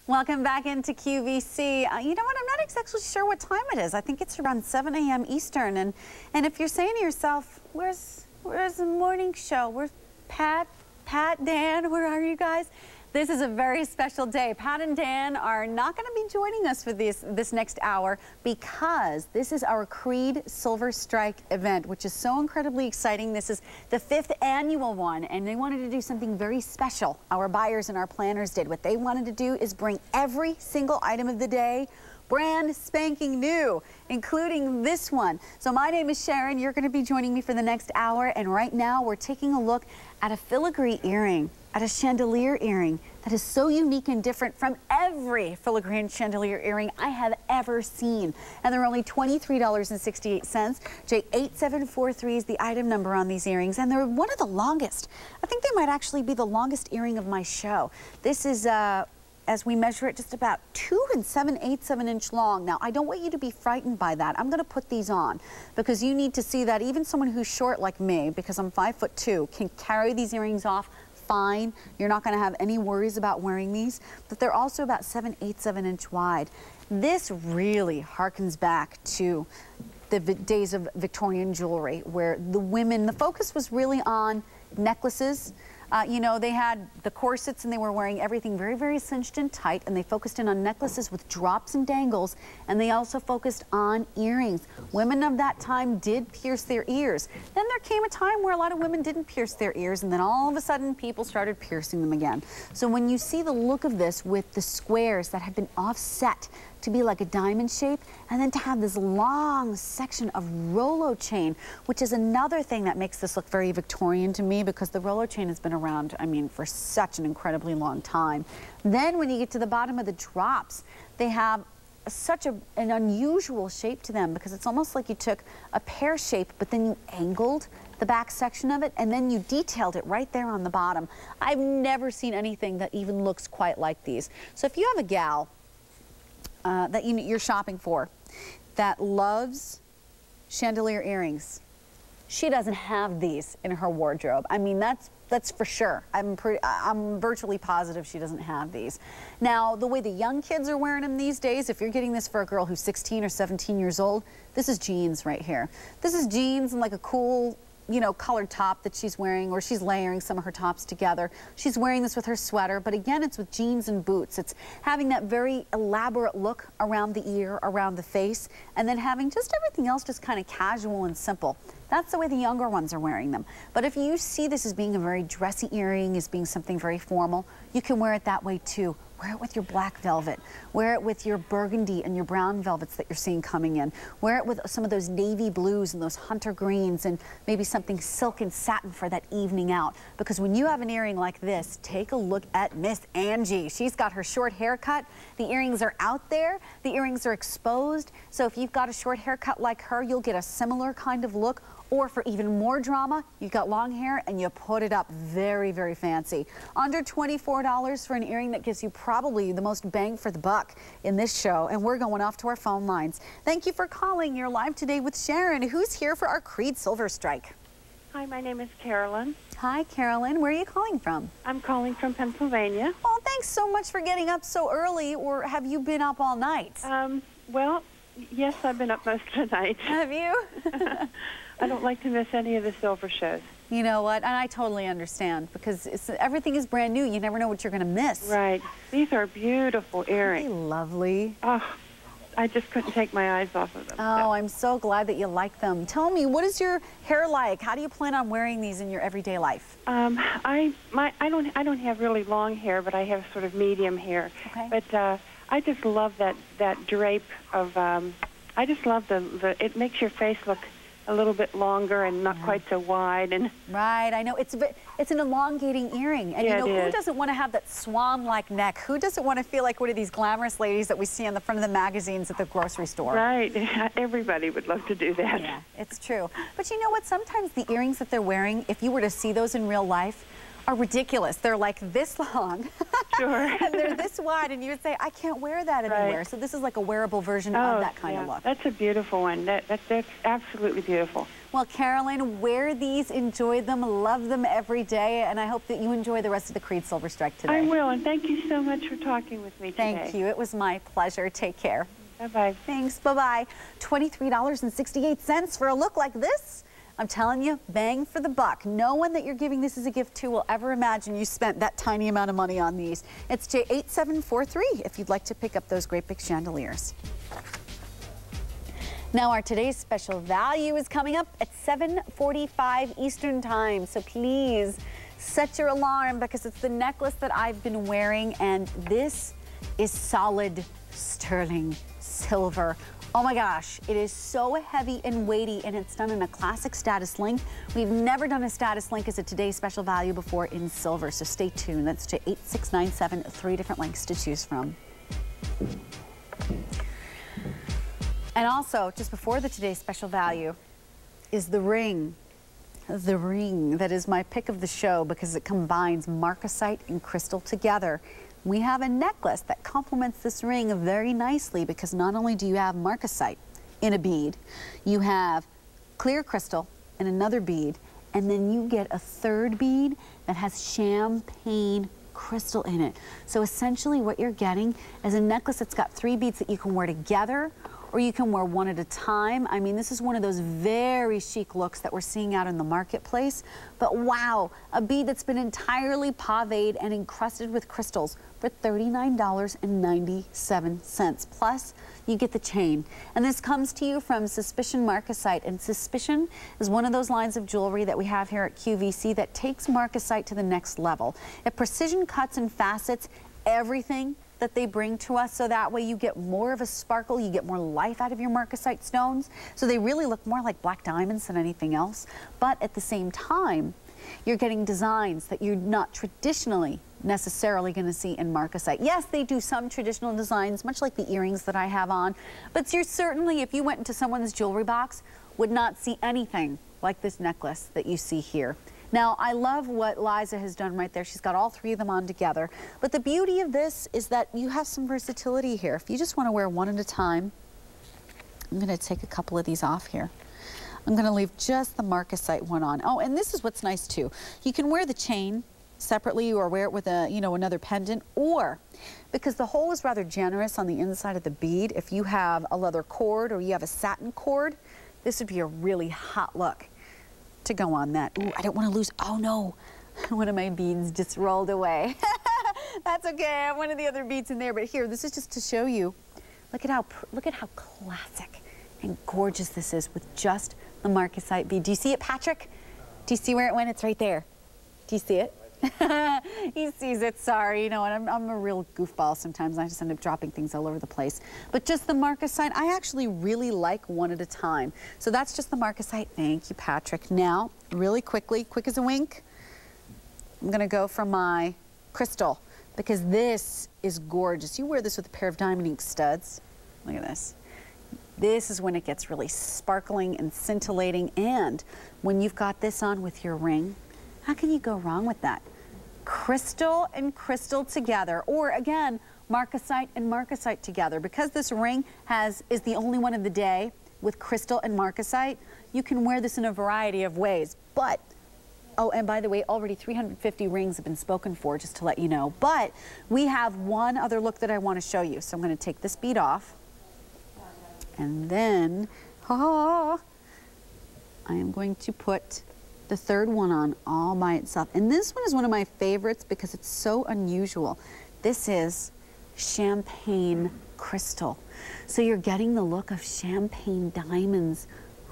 Welcome back into QVC. You know what? I'm not exactly sure what time it is. I think it's around 7 a.m. Eastern. And if you're saying to yourself, where's the morning show? Where's Pat, Dan? Where are you guys? This is a very special day. Pat and Dan are not going to be joining us for this next hour because this is our Creede Silver Strike event, which is so incredibly exciting. This is the 5th annual one, and they wanted to do something very special. Our buyers and our planners did. What they wanted to do is bring every single item of the day brand spanking new, including this one. So my name is Sharon. You're going to be joining me for the next hour, and right now we're taking a look at a filigree earring, at a chandelier earring that is so unique and different from every filigree chandelier earring I have ever seen. And they're only $23.68. J8743 is the item number on these earrings, and they're one of the longest. I think they might actually be the longest earring of my show. This is as we measure it, just about 2 7/8 of an inch long. Now, I don't want you to be frightened by that. I'm going to put these on because you need to see that even someone who's short like me, because I'm 5'2", can carry these earrings off fine. You're not going to have any worries about wearing these, but they're also about 7/8 of an inch wide. This really harkens back to the days of Victorian jewelry, where the focus was really on necklaces. You know, they had the corsets and they were wearing everything very, very cinched and tight, and they focused in on necklaces with drops and dangles, and they also focused on earrings. Women of that time did pierce their ears. Then there came a time where a lot of women didn't pierce their ears, and then all of a sudden people started piercing them again. So when you see the look of this with the squares that have been offset to be like a diamond shape, and then to have this long section of Rolo chain, which is another thing that makes this look very Victorian to me, because the Rolo chain has been around, I mean, for such an incredibly long time. Then when you get to the bottom of the drops, they have such an unusual shape to them, because it's almost like you took a pear shape, but then you angled the back section of it, and then you detailed it right there on the bottom. I've never seen anything that even looks quite like these. So if you have a gal that you're shopping for that loves chandelier earrings, she doesn't have these in her wardrobe. I mean, that's for sure. I'm virtually positive she doesn't have these. Now, the way the young kids are wearing them these days, if you're getting this for a girl who's 16 or 17 years old, this is jeans right here. This is jeans and like a cool, you know, colored top that she's wearing, or she's layering some of her tops together. She's wearing this with her sweater, but again, it's with jeans and boots. It's having that very elaborate look around the ear, around the face, and then having just everything else just kind of casual and simple. That's the way the younger ones are wearing them. But if you see this as being a very dressy earring, as being something very formal, you can wear it that way too. Wear it with your black velvet. Wear it with your burgundy and your brown velvets that you're seeing coming in. Wear it with some of those navy blues and those hunter greens, and maybe something silk and satin for that evening out. Because when you have an earring like this, take a look at Miss Angie. She's got her short haircut. The earrings are out there. The earrings are exposed. So if you've got a short haircut like her, you'll get a similar kind of look. Or for even more drama, you've got long hair and you put it up very, very fancy. Under $24 for an earring that gives you probably the most bang for the buck in this show. And we're going off to our phone lines. Thank you for calling. You're live today with Sharon, who's here for our Creede Silver Strike. Hi, my name is Carolyn. Hi, Carolyn. Where are you calling from? I'm calling from Pennsylvania. Well, thanks so much for getting up so early. Or have you been up all night? Well, yes, I've been up most of the night. Have you? I don't like to miss any of the silver shows. You know what? And I totally understand, because everything is brand new. You never know what you're going to miss. Right. These are beautiful earrings. Aren't they lovely? Oh, I just couldn't take my eyes off of them. Oh, I'm so glad that you like them. Tell me, what is your hair like? How do you plan on wearing these in your everyday life? I don't have really long hair, but I have sort of medium hair. Okay. But I just love that drape of. I just love it makes your face look a little bit longer and not quite so wide. And right, I know. It's an elongating earring. And yeah, you know, who doesn't want to have that swan-like neck? Who doesn't want to feel like one of these glamorous ladies that we see on the front of the magazines at the grocery store? Right. Everybody would love to do that. Yeah, it's true. But you know what? Sometimes the earrings that they're wearing, if you were to see those in real life, are ridiculous. They're like this long. Sure. And they're this wide, and you would say, I can't wear that anywhere. Right. So this is like a wearable version of that kind of look. That's a beautiful one. That's absolutely beautiful. Well, Caroline, wear these, enjoy them, love them every day, and I hope that you enjoy the rest of the Creede Silver Strike today. I will, and thank you so much for talking with me today. Thank you. It was my pleasure. Take care. Bye-bye. Thanks. Bye-bye. $23.68 for a look like this. I'm telling you, bang for the buck. No one that you're giving this as a gift to will ever imagine you spent that tiny amount of money on these. It's J8743 if you'd like to pick up those great big chandeliers. Now our today's special value is coming up at 7:45 Eastern Time. So please set your alarm because it's the necklace that I've been wearing, and this is solid sterling silver. Oh my gosh, it is so heavy and weighty, and it's done in a classic status link. We've never done a status link as a today's special value before in silver, so stay tuned. That's to 8697, 3 different links to choose from. And also, just before the today's special value is the ring. The ring that is my pick of the show because it combines marcasite and crystal together. We have a necklace that complements this ring very nicely because not only do you have marcasite in a bead, you have clear crystal in another bead, and then you get a third bead that has champagne crystal in it. So essentially what you're getting is a necklace that's got 3 beads that you can wear together, or you can wear one at a time. I mean, this is one of those very chic looks that we're seeing out in the marketplace. But wow, a bead that's been entirely paved and encrusted with crystals for $39.97. Plus, you get the chain. And this comes to you from Suspicion Marcasite. And Suspicion is one of those lines of jewelry that we have here at QVC that takes marcasite to the next level. It precision cuts and facets everything that they bring to us, so that way you get more of a sparkle, you get more life out of your marcasite stones, so they really look more like black diamonds than anything else. But at the same time, you're getting designs that you're not traditionally necessarily going to see in marcasite. Yes, they do some traditional designs, much like the earrings that I have on, but you're certainly, if you went into someone's jewelry box, would not see anything like this necklace that you see here. Now, I love what Liza has done right there. She's got all 3 of them on together. But the beauty of this is that you have some versatility here. If you just want to wear one at a time, I'm going to take a couple of these off here. I'm going to leave just the marcasite one on. Oh, and this is what's nice too. You can wear the chain separately or wear it with a, another pendant, or because the hole is rather generous on the inside of the bead, if you have a leather cord or you have a satin cord, this would be a really hot look to go on that. Ooh, I don't want to lose. Oh no, one of my beads just rolled away. That's okay. I have one of the other beads in there, but here, this is just to show you. Look at how classic and gorgeous this is with just the marcasite bead. Do you see it, Patrick? Do you see where it went? It's right there. Do you see it? He sees it. Sorry, you know what? I'm a real goofball sometimes. I just end up dropping things all over the place. But just the marcasite, I actually really like one at a time. So that's just the marcasite. Thank you, Patrick. Now, really quickly, quick as a wink, I'm going to go for my crystal because this is gorgeous. You wear this with a pair of diamond ink studs. Look at this. This is when it gets really sparkling and scintillating. And when you've got this on with your ring, how can you go wrong with that? Crystal and crystal together, or again, marcasite and marcasite together. Because this ring is the only one of the day with crystal and marcasite, you can wear this in a variety of ways. But, oh, and by the way, already 350 rings have been spoken for, just to let you know. But we have one other look that I want to show you. So I'm going to take this bead off. And then, I am going to put the third one on all by itself. And this one is one of my favorites because it's so unusual. This is champagne crystal. So you're getting the look of champagne diamonds.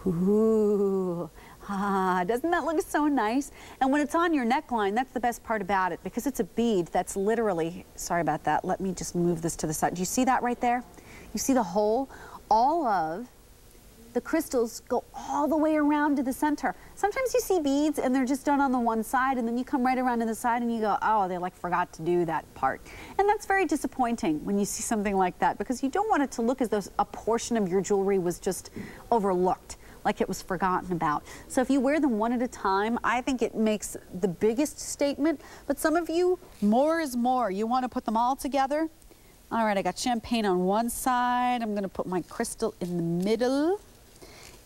Ooh, doesn't that look so nice? And when it's on your neckline, that's the best part about it because it's a bead that's literally, sorry about that, let me just move this to the side. Do you see that right there? You see the hole? All of the crystals go all the way around to the center. Sometimes you see beads and they're just done on the one side, and then you come right around to the side and you go, oh, they like forgot to do that part. And that's very disappointing when you see something like that because you don't want it to look as though a portion of your jewelry was just overlooked, like it was forgotten about. So if you wear them one at a time, I think it makes the biggest statement. But some of you, more is more. You want to put them all together. All right, I got champagne on one side. I'm going to put my crystal in the middle.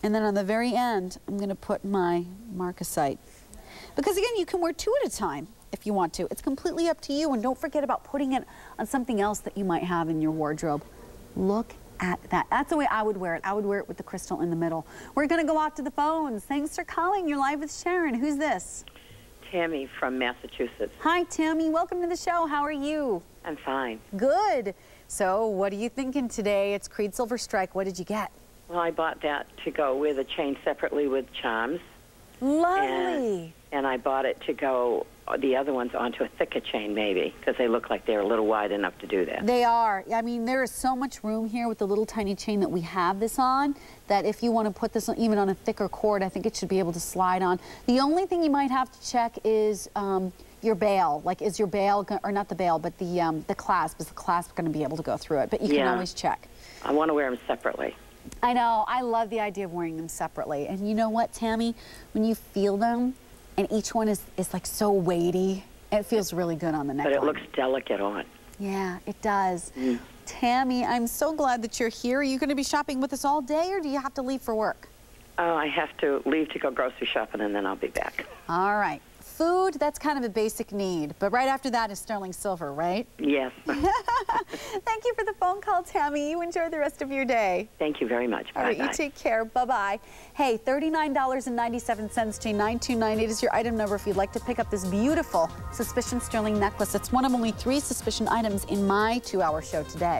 And then on the very end, I'm going to put my marcasite. Because again, you can wear 2 at a time if you want to. It's completely up to you. And don't forget about putting it on something else that you might have in your wardrobe. Look at that. That's the way I would wear it. I would wear it with the crystal in the middle. We're going to go out to the phones. Thanks for calling. You're live with Sharon. Who's this? Tammy from Massachusetts. Hi, Tammy. Welcome to the show. How are you? I'm fine. Good. So what are you thinking today? It's Creede Silver Strike. What did you get? Well, I bought that to go with a chain separately with charms. Lovely. And I bought it to go, the other ones, onto a thicker chain maybe, because they look like they're a little wide enough to do that. They are. I mean, there is so much room here with the little tiny chain that we have this on, that if you want to put this on, even on a thicker cord, I think it should be able to slide on. The only thing you might have to check is your bail. Like, is your bail, or not the bail, but the clasp, is the clasp going to be able to go through it? But you can always check. I want to wear them separately. I know. I love the idea of wearing them separately. And you know what, Tammy? When you feel them, and each one is like so weighty, it feels really good on the neck. But it looks delicate on. Yeah, it does. Tammy, I'm so glad that you're here. Are you going to be shopping with us all day, or do you have to leave for work? I have to leave to go grocery shopping, and then I'll be back. All right. Food, that's kind of a basic need, but right after that is sterling silver, right? Yes. Thank you for the phone call, Tammy. You enjoy the rest of your day. Thank you very much. Bye-bye. All right, you take care. Bye-bye. Hey, $39.97, J9298 is your item number if you'd like to pick up this beautiful Suspicion sterling necklace. It's one of only 3 Suspicion items in my 2-hour show today.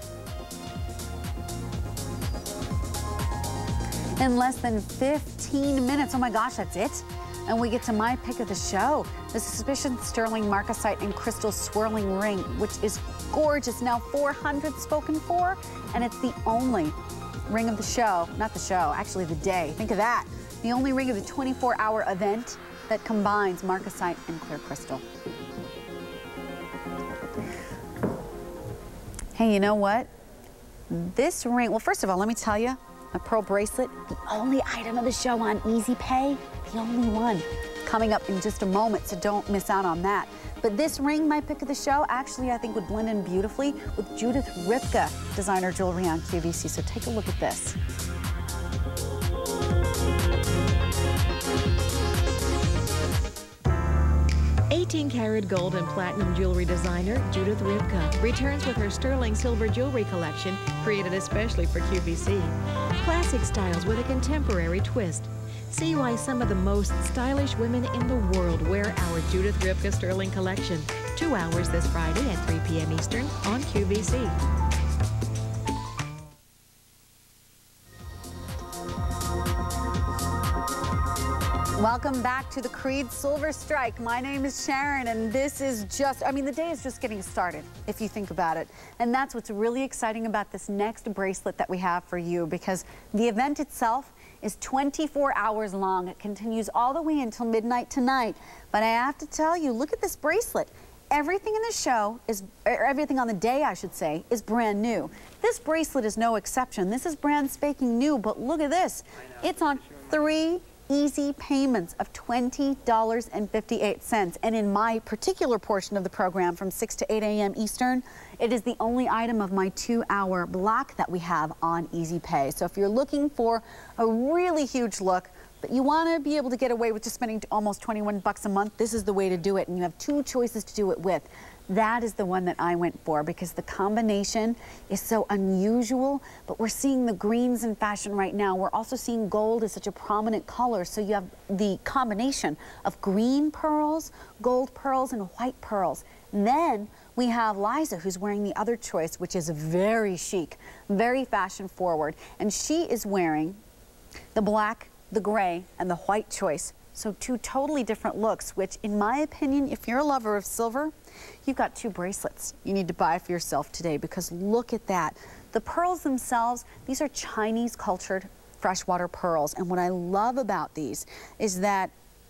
In less than 15 minutes, oh my gosh, that's it? And we get to my pick of the show, the Suspicion sterling marcasite and crystal swirling ring, which is gorgeous. Now 400 spoken for, and it's the only ring of the show, not the show, actually the day. Think of that. The only ring of the 24-hour event that combines marcasite and clear crystal. Hey, you know what? This ring, well, first of all, let me tell you, a pearl bracelet, the only item of the show on Easy Pay, the only one. Coming up in just a moment, so don't miss out on that. But this ring, my pick of the show, actually I think would blend in beautifully with Judith Ripka designer jewelry on QVC. So take a look at this. Karat gold and platinum jewelry designer Judith Ripka returns with her sterling silver jewelry collection created especially for QVC. Classic styles with a contemporary twist. See why some of the most stylish women in the world wear our Judith Ripka sterling collection. 2 hours this Friday at 3 p.m. Eastern on QVC. Welcome back to the Creede Silver Strike. My name is Sharon, and this is just, I mean, the day is just getting started, if you think about it. And that's what's really exciting about this next bracelet that we have for you, because the event itself is 24 hours long. It continues all the way until midnight tonight. But I have to tell you, look at this bracelet. Everything in the show is, or everything on the day, I should say, is brand new. This bracelet is no exception. This is brand spanking new, but look at this. It's on 3 easy payments of $20.58. And in my particular portion of the program from 6 to 8 a.m. Eastern, it is the only item of my 2-hour block that we have on Easy Pay. So if you're looking for a really huge look, but you want to be able to get away with just spending almost 21 bucks a month, this is the way to do it. And you have 2 choices to do it with. That is the one that I went for because the combination is so unusual, but we're seeing the greens in fashion right now. We're also seeing gold as such a prominent color. So you have the combination of green pearls, gold pearls, and white pearls. And then we have Liza, who's wearing the other choice, which is very chic, very fashion forward. And she is wearing the black, the gray, and the white choice. So 2 totally different looks, which in my opinion, if you're a lover of silver, you've got 2 bracelets you need to buy for yourself today, because look at that. The pearls themselves, these are Chinese cultured freshwater pearls. And what I love about these is that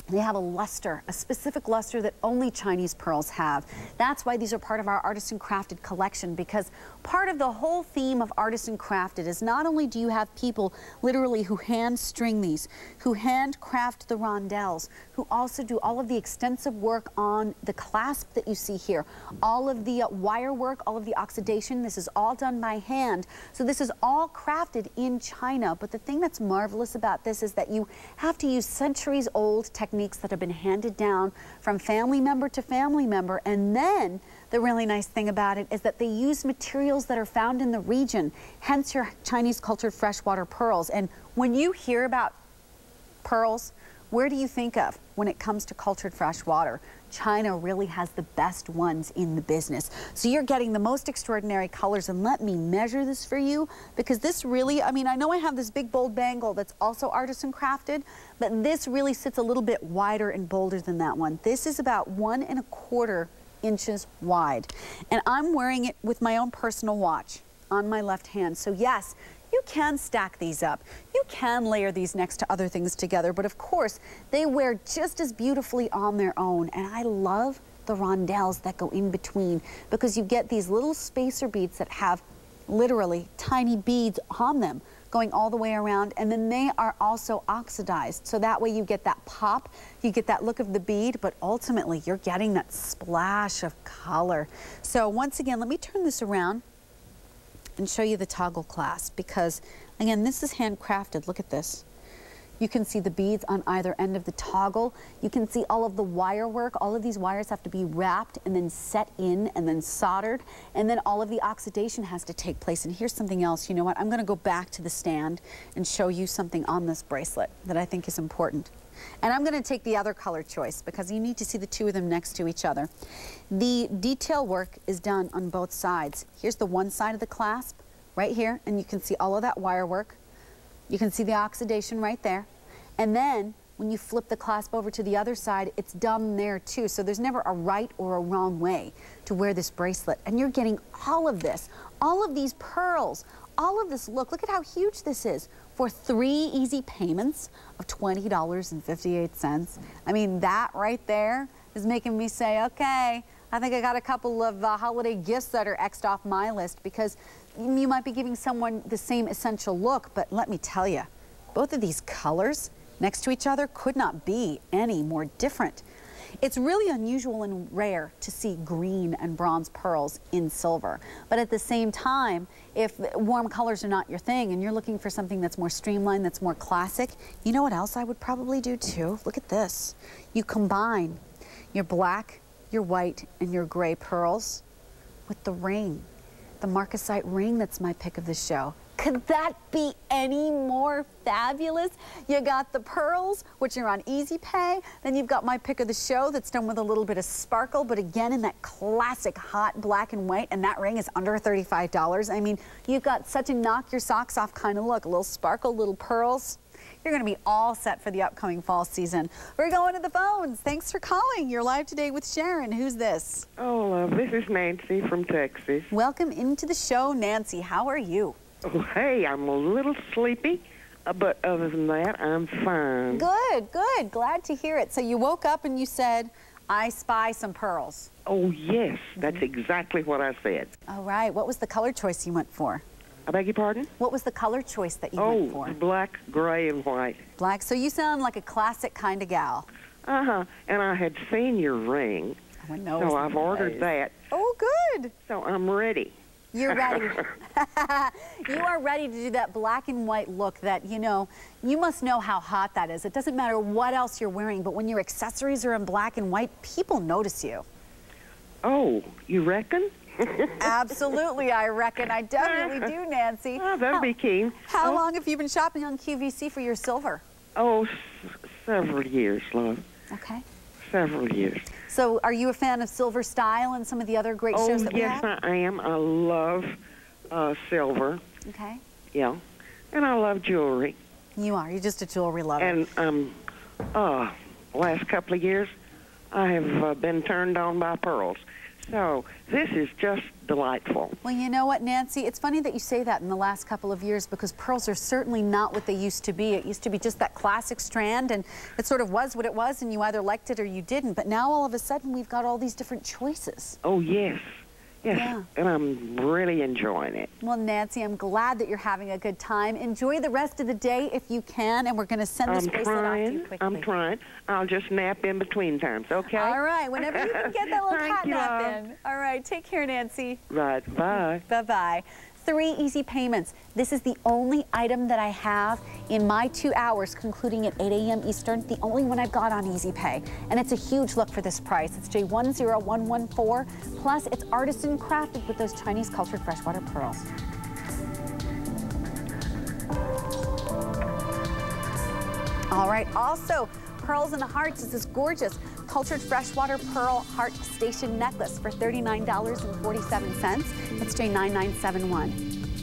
They have a luster, a specific luster that only Chinese pearls have. That's why these are part of our artisan crafted collection, because part of the whole theme of artisan crafted is not only do you have people literally who hand string these, who handcraft the rondelles, who also do all of the extensive work on the clasp that you see here, all of the wire work, all of the oxidation. This is all done by hand. So this is all crafted in China. But the thing that's marvelous about this is that you have to use centuries old techniques that have been handed down from family member to family member. And then the really nice thing about it is that they use materials that are found in the region, hence your Chinese cultured freshwater pearls. And when you hear about pearls, where do you think of when it comes to cultured fresh water? China really has the best ones in the business. So you're getting the most extraordinary colors, and let me measure this for you, because this really, I mean, I know I have this big bold bangle that's also artisan crafted, but this really sits a little bit wider and bolder than that one. This is about 1 1/4 inches wide, and I'm wearing it with my own personal watch on my left hand. So yes, you can stack these up. You can layer these next to other things together, but of course, they wear just as beautifully on their own. And I love the rondelles that go in between, because you get these little spacer beads that have literally tiny beads on them going all the way around, and then they are also oxidized. So that way you get that pop, you get that look of the bead, but ultimately you're getting that splash of color. So once again, let me turn this around and show you the toggle clasp, because again, this is handcrafted. Look at this. You can see the beads on either end of the toggle. You can see all of the wire work. All of these wires have to be wrapped and then set in and then soldered, and then all of the oxidation has to take place. And here's something else. You know what? I'm going to go back to the stand and show you something on this bracelet that I think is important. And I'm going to take the other color choice, because you need to see the two of them next to each other. The detail work is done on both sides. Here's the one side of the clasp right here, and you can see all of that wire work. You can see the oxidation right there. And then when you flip the clasp over to the other side, it's done there too. So there's never a right or a wrong way to wear this bracelet. And you're getting all of this, all of these pearls, all of this look at how huge this is, for 3 easy payments of $20.58. I mean, that right there is making me say, okay, I think I got a couple of holiday gifts that are X'd off my list, because you might be giving someone the same essential look, but let me tell you, both of these colors next to each other could not be any more different. It's really unusual and rare to see green and bronze pearls in silver. But at the same time, if warm colors are not your thing and you're looking for something that's more streamlined, that's more classic, you know what else I would probably do too? Look at this. You combine your black, your white, and your gray pearls with the ring, the marcasite ring that's my pick of the show. Could that be any more fabulous? You got the pearls, which are on easy pay. Then you've got my pick of the show that's done with a little bit of sparkle, but again in that classic hot black and white, and that ring is under $35. I mean, you've got such a knock your socks off kind of look. A little sparkle, little pearls. You're going to be all set for the upcoming fall season. We're going to the phones. Thanks for calling. You're live today with Sharon. Who's this? Oh, this is Nancy from Texas. Welcome into the show, Nancy. How are you? Oh, hey, I'm a little sleepy, but other than that, I'm fine. Good, good. Glad to hear it. So you woke up and you said, I spy some pearls. Oh, yes, that's exactly what I said. All right. What was the color choice you went for? I beg your pardon? What was the color choice that you went for? Oh, black, gray, and white. Black. So you sound like a classic kind of gal. Uh-huh. And I had seen your ring, so I've ordered that. Oh, good. So I'm ready. You're ready. You are ready to do that black and white look that, you know, you must know how hot that is. It doesn't matter what else you're wearing, but when your accessories are in black and white, people notice you. Oh, you reckon? Absolutely, I reckon. I definitely do, Nancy. Oh, that'd be keen. How long have you been shopping on QVC for your silver? Oh, several years, love. Okay. Several years. So are you a fan of Silver Style and some of the other great shows that we have? Oh, yes, I am. I love silver. Okay. Yeah. And I love jewelry. You are. You're just a jewelry lover. And last couple of years, I have been turned on by pearls. So this is just delightful. Well, you know what, Nancy? It's funny that you say that in the last couple of years, because pearls are certainly not what they used to be. It used to be just that classic strand, and it sort of was what it was, and you either liked it or you didn't. But now all of a sudden we've got all these different choices. Oh, yes. Yes, Yeah. and I'm really enjoying it. Well, Nancy, I'm glad that you're having a good time. Enjoy the rest of the day if you can, and we're going to send this bracelet off to you quickly. I'm trying. I'll just nap in between times, okay? All right, whenever you can get that little Thank cat you, nap all. in. All right, take care, Nancy. Right, bye. Bye-bye. 3 easy payments. This is the only item that I have in my 2 hours, concluding at 8 a.m. Eastern, the only one I've got on Easy Pay. And it's a huge look for this price. It's J10114, plus it's artisan crafted with those Chinese cultured freshwater pearls. All right, also, Pearls and Hearts is this gorgeous cultured freshwater pearl heart station necklace for $39.47. It's J9971.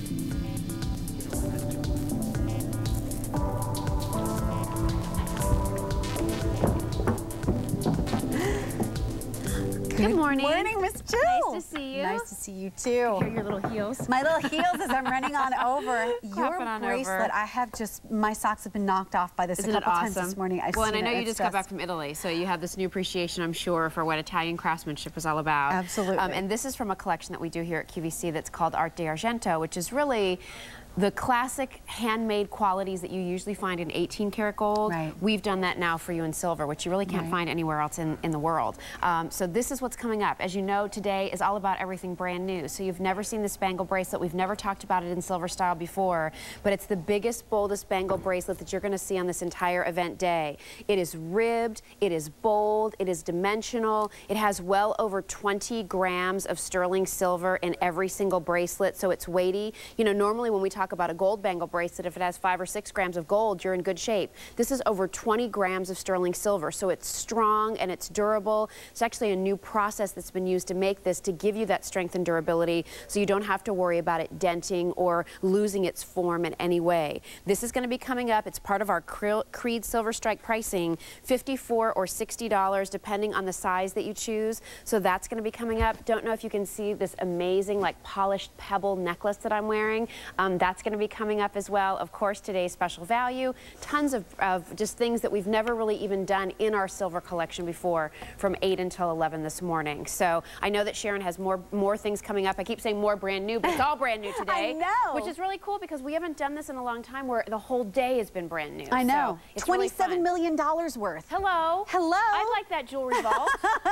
Good morning. Good morning, Miss Jill. Nice to see you. Nice to see you too. Hear your little heels. My little heels as I'm running on over. Your on bracelet, over. I have just, my socks have been knocked off by this Isn't a couple it times awesome? this morning. I've Well, and I seen know it. you It's just got back from Italy, so you have this new appreciation, I'm sure, for what Italian craftsmanship is all about. Absolutely. And this is from a collection that we do here at QVC that's called Art d'Argento, which is really the classic handmade qualities that you usually find in 18-karat gold. Right. We've done that now for you in silver, which you really can't find anywhere else in the world. So this is what's coming up. As you know, today is all about everything brand new. So you've never seen this bangle bracelet. We've never talked about it in silver style before, but it's the biggest, boldest bangle bracelet that you're going to see on this entire event day. It is ribbed, it is bold, it is dimensional. It has well over 20 grams of sterling silver in every single bracelet, so it's weighty. You know, normally when we talk about a gold bangle bracelet, if it has 5 or 6 grams of gold, you're in good shape. This is over 20 grams of sterling silver, so it's strong and it's durable. It's actually a new process that's been used to make this, to give you that strength and durability, so you don't have to worry about it denting or losing its form in any way. This is going to be coming up. It's part of our Creede Silver Strike pricing, $54 or $60 depending on the size that you choose. So that's going to be coming up. Don't know if you can see this amazing, like, polished pebble necklace that I'm wearing. That's going to be coming up as well. Of course, today's special value, tons of just things that we've never really even done in our silver collection before, from 8 until 11 this morning. So I know that Sharon has more things coming up. I keep saying more brand new, but it's all brand new today. I know. Which is really cool, because we haven't done this in a long time where the whole day has been brand new. I know. So it's really $27 fun. million worth. Hello. Hello. I'd like that jewelry vault.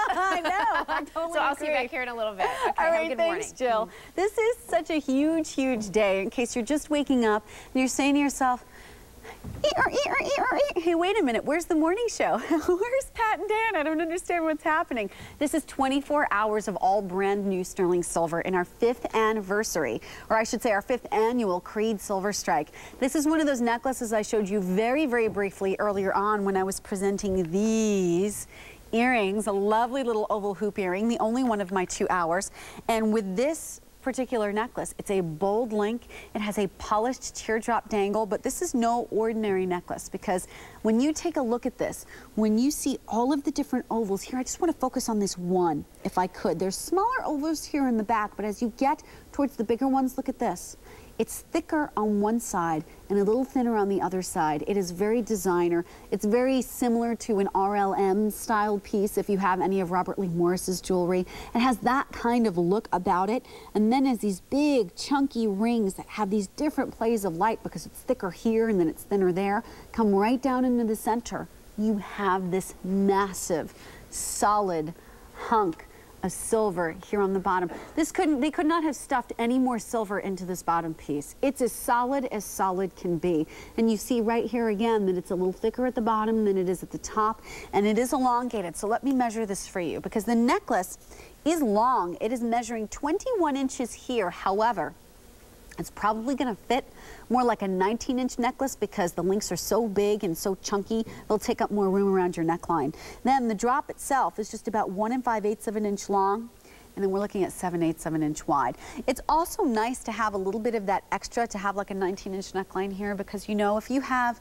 I know. I totally So I'll see you agree. back here in a little bit. Okay, All have a right, good thanks, morning. Jill. This is such a huge, huge day. In case you're just waking up and you're saying to yourself, hey, wait a minute, where's the morning show? Where's Pat and Dan? I don't understand what's happening. This is 24 hours of all brand new sterling silver in our 5th anniversary, or I should say our 5th annual Creede Silver Strike. This is one of those necklaces I showed you very, very briefly earlier on when I was presenting these earrings, a lovely little oval hoop earring, the only one of my 2 hours. And with this particular necklace, it's a bold link. It has a polished teardrop dangle, but this is no ordinary necklace, because when you take a look at this, when you see all of the different ovals here, I just want to focus on this one, if I could. There's smaller ovals here in the back, but as you get towards the bigger ones, look at this. It's thicker on one side and a little thinner on the other side. It is very designer. It's very similar to an RLM style piece if you have any of Robert Lee Morris's jewelry. It has that kind of look about it. And then as these big chunky rings that have these different plays of light, because it's thicker here and then it's thinner there, come right down into the center. You have this massive, solid hunk of silver here on the bottom. They could not have stuffed any more silver into this bottom piece. It's as solid can be. And you see right here again that it's a little thicker at the bottom than it is at the top, and it is elongated. So let me measure this for you, because the necklace is long. It is measuring 21 inches here. However, it's probably going to fit more like a 19-inch necklace, because the links are so big and so chunky, they'll take up more room around your neckline. Then the drop itself is just about 1 5/8 of an inch long, and then we're looking at 7/8 of an inch wide. It's also nice to have a little bit of that extra, to have like a 19-inch neckline here, because, you know, if you have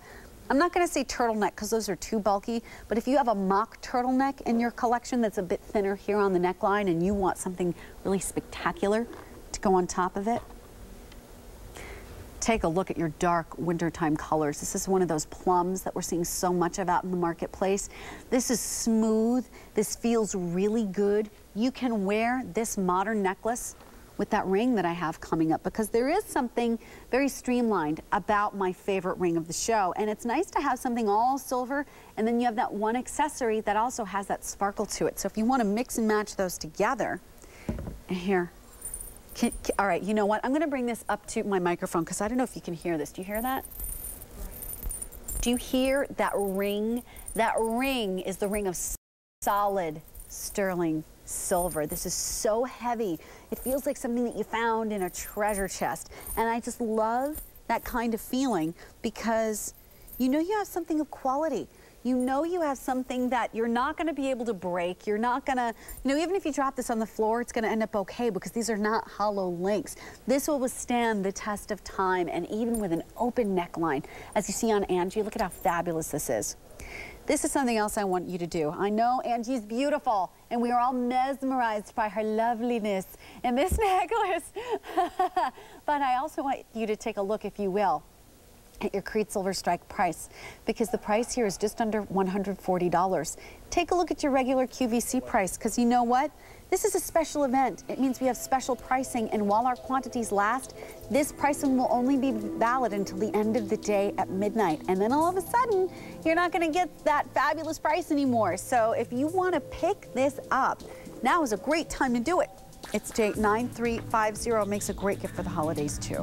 I'm not going to say turtleneck because those are too bulky, but if you have a mock turtleneck in your collection that's a bit thinner here on the neckline and you want something really spectacular to go on top of it, take a look at your dark wintertime colors. This is one of those plums that we're seeing so much of out in the marketplace. This is smooth. This feels really good. You can wear this modern necklace with that ring that I have coming up because there is something very streamlined about my favorite ring of the show. And it's nice to have something all silver and then you have that one accessory that also has that sparkle to it. So if you want to mix and match those together, and here. All right, you know what? I'm going to bring this up to my microphone because I don't know if you can hear this. Do you hear that? Do you hear that ring? That ring is the ring of solid sterling silver. This is so heavy. It feels like something that you found in a treasure chest. And I just love that kind of feeling because you know you have something of quality. You know you have something that you're not going to be able to break. You're not going to, you know, even if you drop this on the floor, it's going to end up okay because these are not hollow links. This will withstand the test of time and even with an open neckline. As you see on Angie, look at how fabulous this is. This is something else I want you to do. I know Angie's beautiful and we are all mesmerized by her loveliness in this necklace. But I also want you to take a look, if you will, at your Creede Silver Strike price because the price here is just under $140. Take a look at your regular QVC price because you know what? This is a special event. It means we have special pricing and while our quantities last, this pricing will only be valid until the end of the day at midnight. And then all of a sudden, you're not going to get that fabulous price anymore. So if you want to pick this up, now is a great time to do it. It's date 9350. Makes a great gift for the holidays too.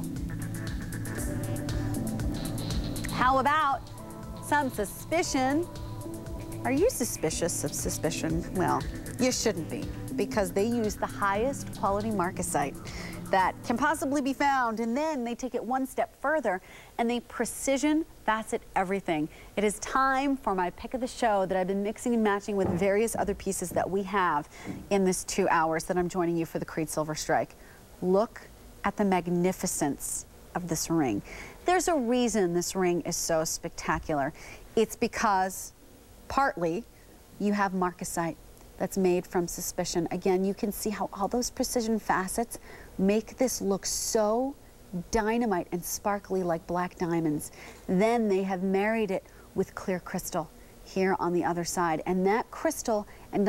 How about some suspicion? Are you suspicious of suspicion? Well, you shouldn't be because they use the highest quality marcasite that can possibly be found and then they take it one step further and they precision facet everything. It is time for my pick of the show that I've been mixing and matching with various other pieces that we have in this 2 hours that I'm joining you for the Creede Silver Strike. Look at the magnificence of this ring. There's a reason this ring is so spectacular. It's because partly you have marcasite that's made from suspicion. Again, you can see how all those precision facets make this look so dynamite and sparkly like black diamonds. Then they have married it with clear crystal here on the other side. And that crystal and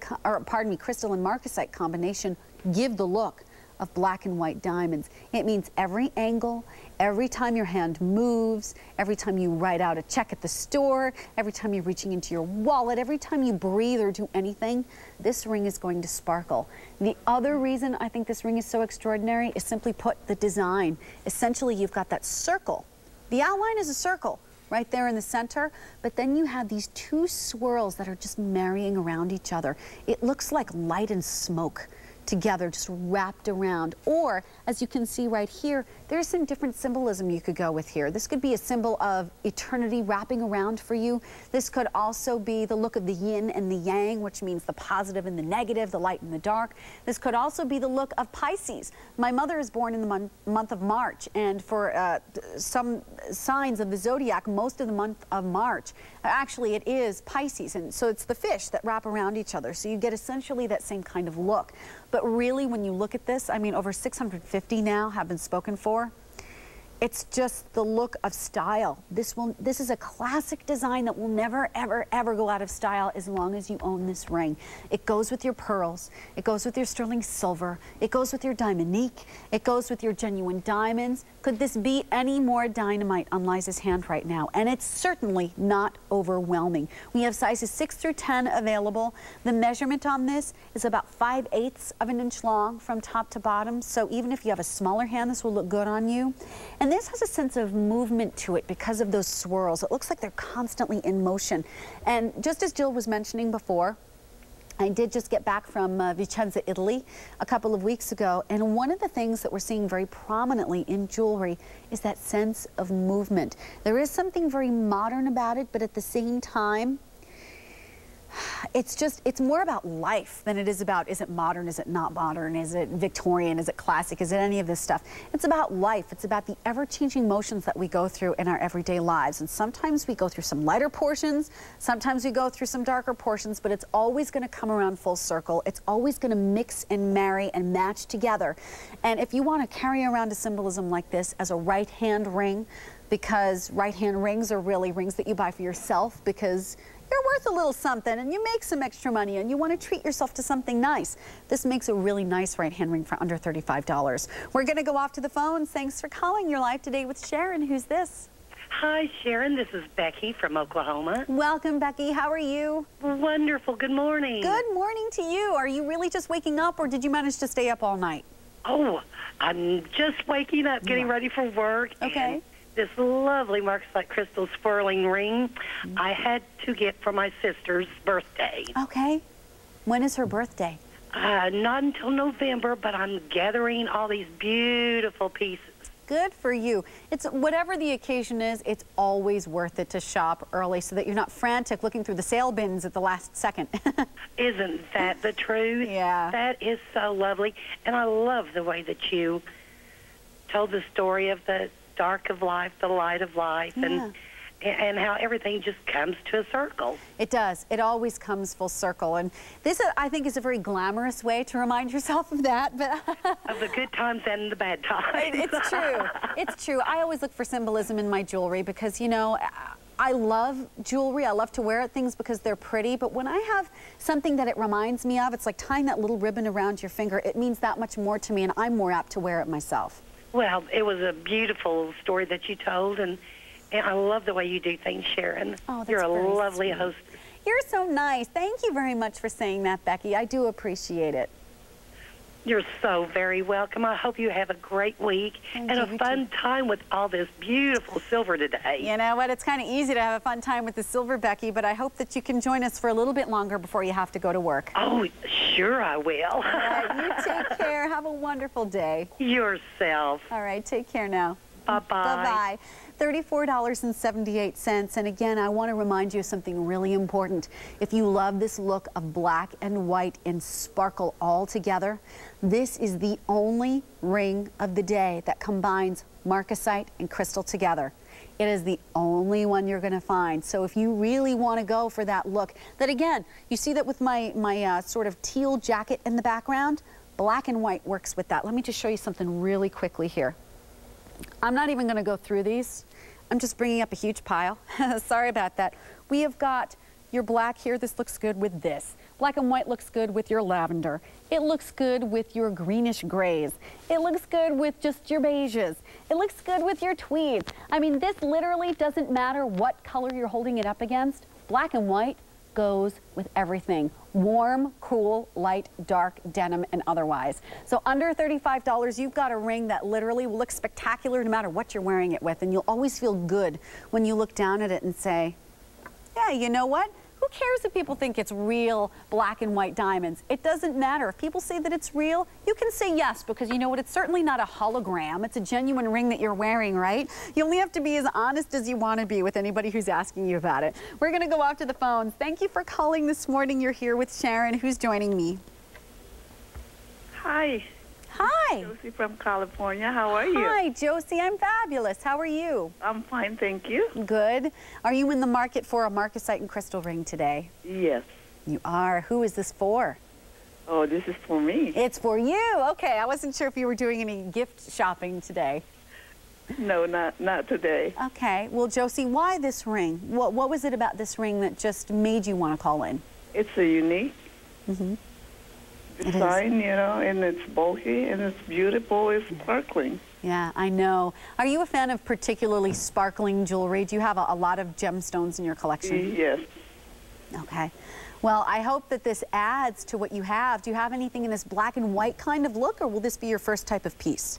crystal and marcasite combination give the look of black and white diamonds. It means every angle, every time your hand moves, every time you write out a check at the store, every time you're reaching into your wallet, every time you breathe or do anything, this ring is going to sparkle. The other reason I think this ring is so extraordinary is simply put, the design. Essentially, you've got that circle. The outline is a circle right there in the center, but then you have these two swirls that are just marrying around each other. It looks like light and smoke together, just wrapped around. Or, as you can see right here, there's some different symbolism you could go with here. This could be a symbol of eternity wrapping around for you. This could also be the look of the yin and the yang, which means the positive and the negative, the light and the dark. This could also be the look of Pisces. My mother is born in the month of March, and for some signs of the zodiac, most of the month of March, actually it is Pisces, and so it's the fish that wrap around each other. So you get essentially that same kind of look. But really, when you look at this, I mean, over 650 now have been spoken for. It's just the look of style. This is a classic design that will never, ever, ever go out of style as long as you own this ring. It goes with your pearls. It goes with your sterling silver. It goes with your diamondique. It goes with your genuine diamonds. Could this be any more dynamite on Liza's hand right now? And it's certainly not overwhelming. We have sizes 6 through 10 available. The measurement on this is about 5/8 of an inch long from top to bottom. So even if you have a smaller hand, this will look good on you. And this has a sense of movement to it because of those swirls. It looks like they're constantly in motion. And just as Jill was mentioning before, I did just get back from Vicenza, Italy a couple of weeks ago, and one of the things that we're seeing very prominently in jewelry is that sense of movement. There is something very modern about it, but at the same time, it's more about life than it is about, is it modern, is it not modern, is it Victorian, is it classic, is it any of this stuff. It's about life. It's about the ever-changing motions that we go through in our everyday lives. And sometimes we go through some lighter portions, sometimes we go through some darker portions, but it's always going to come around full circle. It's always going to mix and marry and match together. And if you want to carry around a symbolism like this as a right-hand ring, because right-hand rings are really rings that you buy for yourself because you're worth a little something and you make some extra money and you want to treat yourself to something nice. This makes a really nice right-hand ring for under $35. We're going to go off to the phones. Thanks for calling Your Life Today with Sharon. Who's this? Hi, Sharon. This is Becky from Oklahoma. Welcome, Becky. How are you? Wonderful. Good morning. Good morning to you. Are you really just waking up or did you manage to stay up all night? Oh, I'm just waking up, getting ready for work. Okay. And this lovely Marcasite crystal swirling ring I had to get for my sister's birthday. Okay. When is her birthday? Not until November, but I'm gathering all these beautiful pieces. Good for you. It's whatever the occasion is, it's always worth it to shop early so that you're not frantic looking through the sale bins at the last second. Isn't that the truth? Yeah. That is so lovely. And I love the way that you told the story of the dark of life, the light of life, and how everything just comes to a circle. It does. It always comes full circle. And this, I think, is a very glamorous way to remind yourself of that. But of the good times and the bad times. It's true. It's true. I always look for symbolism in my jewelry because, you know, I love jewelry. I love to wear things because they're pretty. But when I have something that it reminds me of, it's like tying that little ribbon around your finger. It means that much more to me, and I'm more apt to wear it myself. Well, it was a beautiful story that you told, and I love the way you do things, Sharon. Oh, that's You're a very lovely sweet. host. You're so nice. Thank you very much for saying that, Becky. I do appreciate it. You're so very welcome. I hope you have a great week and a fun time with all this beautiful silver today. You know what? It's kind of easy to have a fun time with the silver, Becky, but I hope that you can join us for a little bit longer before you have to go to work. Oh, sure I will. All right, you take care. Have a wonderful day. Yourself. All right, take care now. Bye-bye. Bye-bye. $34.78. And again, I want to remind you of something really important. If you love this look of black and white and sparkle all together, this is the only ring of the day that combines marcasite and crystal together. It is the only one you're going to find. So if you really want to go for that look, that again, you see that with my sort of teal jacket in the background, black and white works with that. Let me just show you something really quickly here. I'm not even going to go through these. I'm just bringing up a huge pile. Sorry about that. We have got your black here. This looks good with this. Black and white looks good with your lavender. It looks good with your greenish grays. It looks good with just your beiges. It looks good with your tweeds. I mean, this literally doesn't matter what color you're holding it up against. Black and white goes with everything. Warm, cool, light, dark, denim, and otherwise. So under $35, you've got a ring that literally will look spectacular no matter what you're wearing it with. And you'll always feel good when you look down at it and say, yeah, you know what? Who cares if people think it's real black and white diamonds? It doesn't matter. If people say that it's real, you can say yes, because you know what? It's certainly not a hologram. It's a genuine ring that you're wearing, right? You only have to be as honest as you want to be with anybody who's asking you about it. We're going to go off to the phones. Thank you for calling this morning. You're here with Sharon. Who's joining me? Hi. Hi. Josie from California. How are you? Hi, Josie. I'm fabulous. How are you? I'm fine, thank you. Good. Are you in the market for a marcasite and crystal ring today? Yes. You are. Who is this for? Oh, this is for me. It's for you. Okay. I wasn't sure if you were doing any gift shopping today. No, not today. Okay. Well, Josie, why this ring? What was it about this ring that just made you want to call in? It's a unique design, you know, and it's bulky, and it's beautiful, it's sparkling. Yeah, I know. Are you a fan of particularly sparkling jewelry? Do you have a lot of gemstones in your collection? Yes. Okay. Well, I hope that this adds to what you have. Do you have anything in this black and white kind of look, or will this be your first type of piece?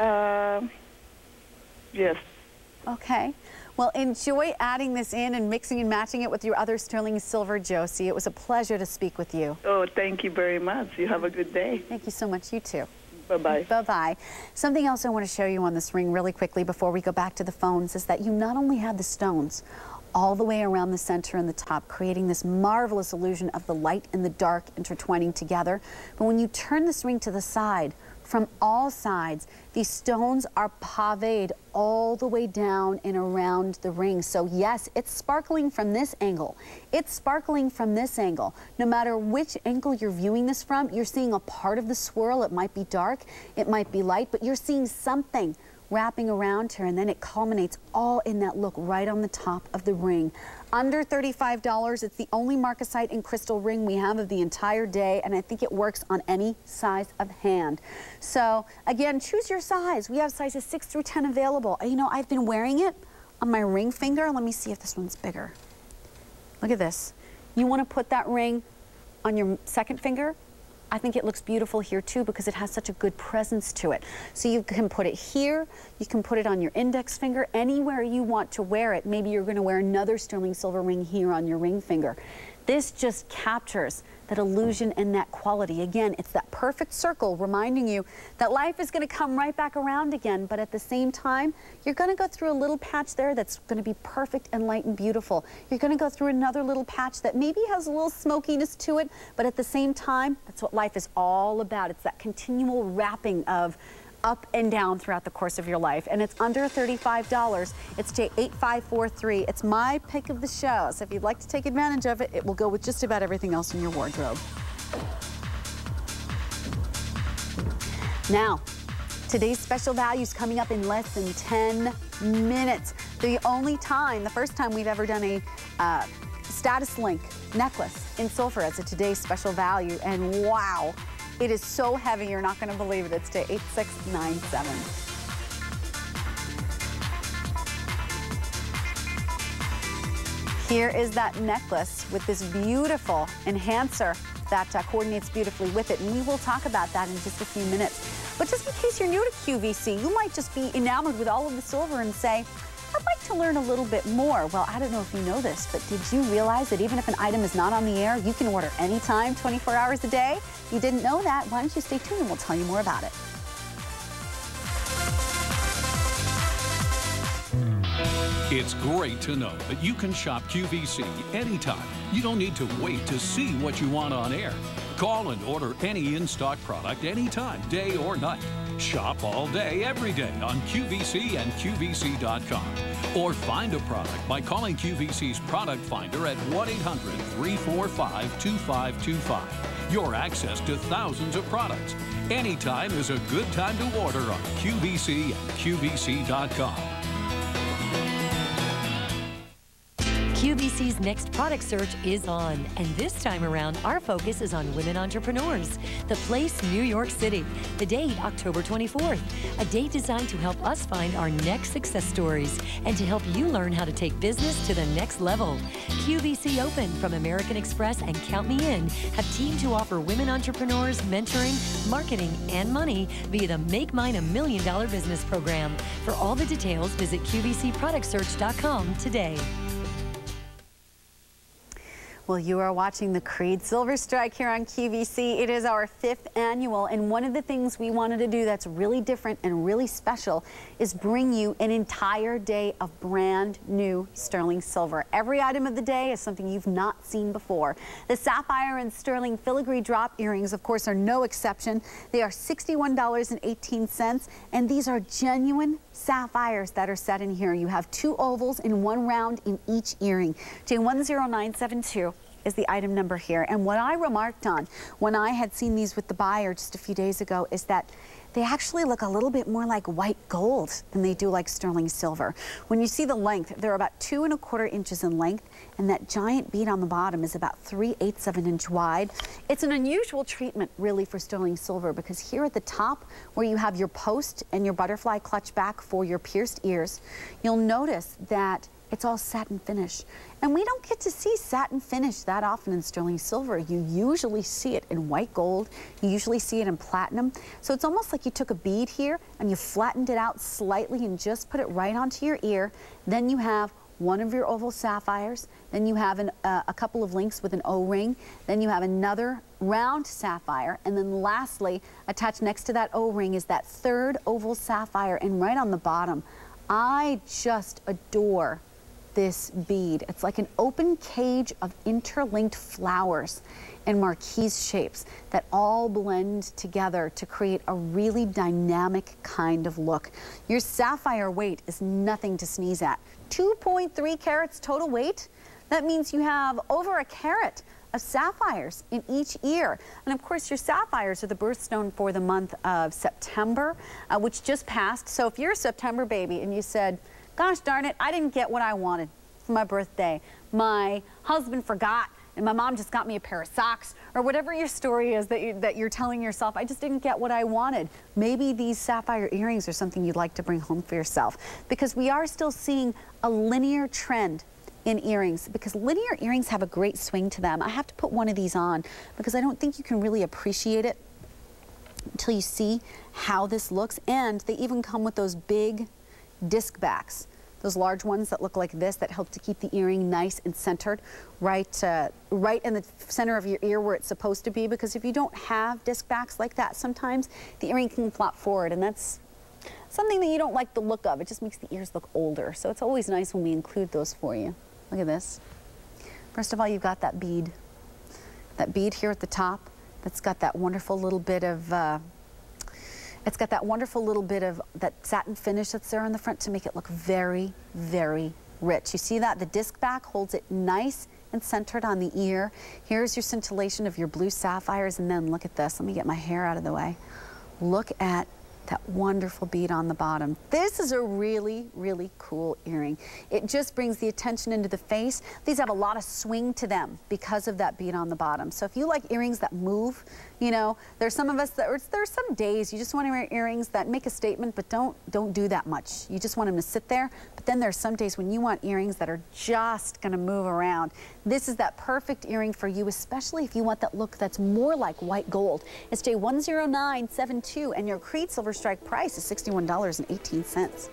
Yes. Okay. Well, enjoy adding this in and mixing and matching it with your other sterling silver, Josie. It was a pleasure to speak with you. Oh, thank you very much. You have a good day. Thank you so much. You too. Bye-bye. Bye-bye. Something else I want to show you on this ring really quickly before we go back to the phones is that you not only have the stones, all the way around the center and the top, creating this marvelous illusion of the light and the dark intertwining together. But when you turn this ring to the side, from all sides, these stones are paved all the way down and around the ring. So yes, it's sparkling from this angle. It's sparkling from this angle. No matter which angle you're viewing this from, you're seeing a part of the swirl. It might be dark, it might be light, but you're seeing something wrapping around her, and then it culminates all in that look right on the top of the ring. Under $35. It's the only marcasite and crystal ring we have of the entire day, and I think it works on any size of hand. So again, choose your size. We have sizes 6 through 10 available. You know, I've been wearing it on my ring finger. Let me see if this one's bigger. Look at this. You want to put that ring on your second finger? I think it looks beautiful here too because it has such a good presence to it. So you can put it here, you can put it on your index finger, anywhere you want to wear it. Maybe you're going to wear another sterling silver ring here on your ring finger. This just captures that illusion and that quality. Again, it's that perfect circle reminding you that life is going to come right back around again, but at the same time, you're going to go through a little patch there that's going to be perfect and light and beautiful. You're going to go through another little patch that maybe has a little smokiness to it, but at the same time, that's what life is all about. It's that continual wrapping of up and down throughout the course of your life. And it's under $35. It's J8543. It's my pick of the show. So if you'd like to take advantage of it, it will go with just about everything else in your wardrobe. Now, today's special value is coming up in less than 10 minutes. The first time we've ever done a status link necklace in silver as a today's special value. And wow, it is so heavy, you're not going to believe it. It's to 8697. Here is that necklace with this beautiful enhancer that coordinates beautifully with it. And we will talk about that in just a few minutes. But just in case you're new to QVC, you might just be enamored with all of the silver and say, I'd like to learn a little bit more. Well, I don't know if you know this, but did you realize that even if an item is not on the air, you can order anytime, 24 hours a day? If you didn't know that, why don't you stay tuned and we'll tell you more about it. It's great to know that you can shop QVC anytime. You don't need to wait to see what you want on air. Call and order any in-stock product anytime, day or night. Shop all day, every day on QVC and QVC.com. Or find a product by calling QVC's Product Finder at 1-800-345-2525. Your access to thousands of products. Anytime is a good time to order on QVC and QVC.com. QVC's next product search is on, and this time around, our focus is on women entrepreneurs. The place, New York City. The date, October 24th. A date designed to help us find our next success stories and to help you learn how to take business to the next level. QVC Open from American Express and Count Me In have teamed to offer women entrepreneurs mentoring, marketing, and money via the Make Mine $1 Million Business Program. For all the details, visit QVCProductSearch.com today. Well, you are watching the Creede Silver Strike here on QVC. It is our 5th annual, and one of the things we wanted to do that's really different and really special is bring you an entire day of brand new sterling silver. Every item of the day is something you've not seen before. The sapphire and sterling filigree drop earrings, of course, are no exception. They are $61.18, and these are genuine sapphires that are set in here. You have 2 ovals and 1 round in each earring. J10972 is the item number here. And what I remarked on when I had seen these with the buyer just a few days ago is that they actually look a little bit more like white gold than they do like sterling silver. When you see the length, they're about 2 1/4 inches in length, and that giant bead on the bottom is about 3/8 of an inch wide. It's an unusual treatment really for sterling silver because here at the top where you have your post and your butterfly clutch back for your pierced ears, you'll notice that it's all satin finish. And we don't get to see satin finish that often in sterling silver. You usually see it in white gold. You usually see it in platinum. So it's almost like you took a bead here and you flattened it out slightly and just put it right onto your ear. Then you have one of your oval sapphires. Then you have a couple of links with an O-ring. Then you have another round sapphire. And then lastly, attached next to that O-ring is that 3rd oval sapphire. And right on the bottom, I just adore this bead. It's like an open cage of interlinked flowers and marquise shapes that all blend together to create a really dynamic kind of look. Your sapphire weight is nothing to sneeze at. 2.3 carats total weight. That means you have over a carat of sapphires in each ear. And of course, your sapphires are the birthstone for the month of September, which just passed. So if you're a September baby and you said, gosh darn it, I didn't get what I wanted for my birthday, my husband forgot, and my mom just got me a pair of socks, or whatever your story is that you're telling yourself, I just didn't get what I wanted. Maybe these sapphire earrings are something you'd like to bring home for yourself, because we are still seeing a linear trend in earrings, because linear earrings have a great swing to them. I have to put one of these on because I don't think you can really appreciate it until you see how this looks. And they even come with those big disc backs, those large ones that look like this, that help to keep the earring nice and centered right in the center of your ear where it's supposed to be, because if you don't have disc backs like that, sometimes the earring can flop forward, and that's something that you don't like the look of. It just makes the ears look older. So it's always nice when we include those for you. Look at this. First of all, you've got that bead here at the top that's got that wonderful little bit of that satin finish that's there on the front to make it look very, very rich. You see that? The disc back holds it nice and centered on the ear. Here's your scintillation of your blue sapphires, and then look at this. Let me get my hair out of the way. Look at that wonderful bead on the bottom. This is a really, really cool earring. It just brings the attention into the face. These have a lot of swing to them because of that bead on the bottom. So if you like earrings that move, you know, there's some of us that, or there's some days you just want to wear earrings that make a statement but don't do that much. You just want them to sit there. But then there's some days when you want earrings that are just going to move around. This is that perfect earring for you, especially if you want that look that's more like white gold. It's J10972, and your Creede Silver Strike price is $61.18.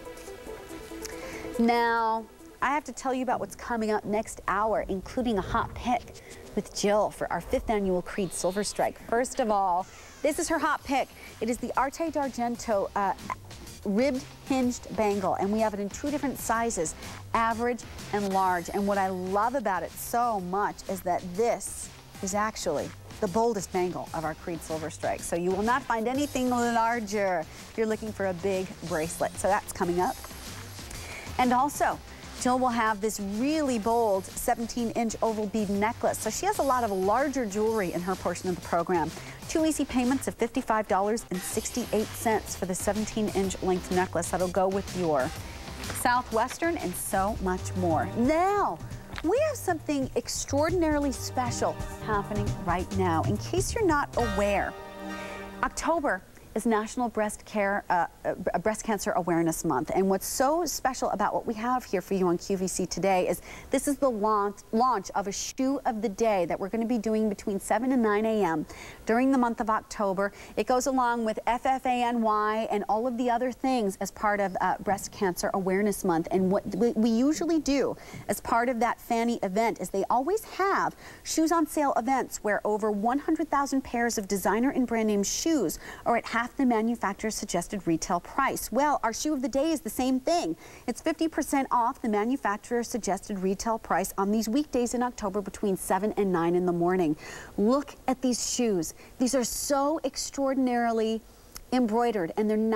Now, I have to tell you about what's coming up next hour, including a hot pick with Jill for our 5th annual Creede Silver Strike. First of all, this is her hot pick. It is the Arte d'Argento ribbed hinged bangle, and we have it in 2 different sizes, average and large. And what I love about it so much is that this is actually the boldest bangle of our Creede Silver Strike. So you will not find anything larger if you're looking for a big bracelet. So that's coming up. And also, Jill will have this really bold 17-inch oval bead necklace. So she has a lot of larger jewelry in her portion of the program. 2 easy payments of $55.68 for the 17-inch length necklace. That'll go with your Southwestern and so much more. Now, we have something extraordinarily special happening right now. In case you're not aware, October is National Breast Cancer Awareness Month. And what's so special about what we have here for you on QVC today is this is the launch of a shoe of the day that we're going to be doing between 7 and 9 a.m. during the month of October. It goes along with FFANY and all of the other things as part of Breast Cancer Awareness Month. And what we usually do as part of that Fanny event is they always have shoes on sale events where over 100,000 pairs of designer and brand name shoes are at half the manufacturer's suggested retail price. Well, our shoe of the day is the same thing. It's 50% off the manufacturer's suggested retail price on these weekdays in October between 7 and 9 in the morning. Look at these shoes. These are so extraordinarily embroidered, and they're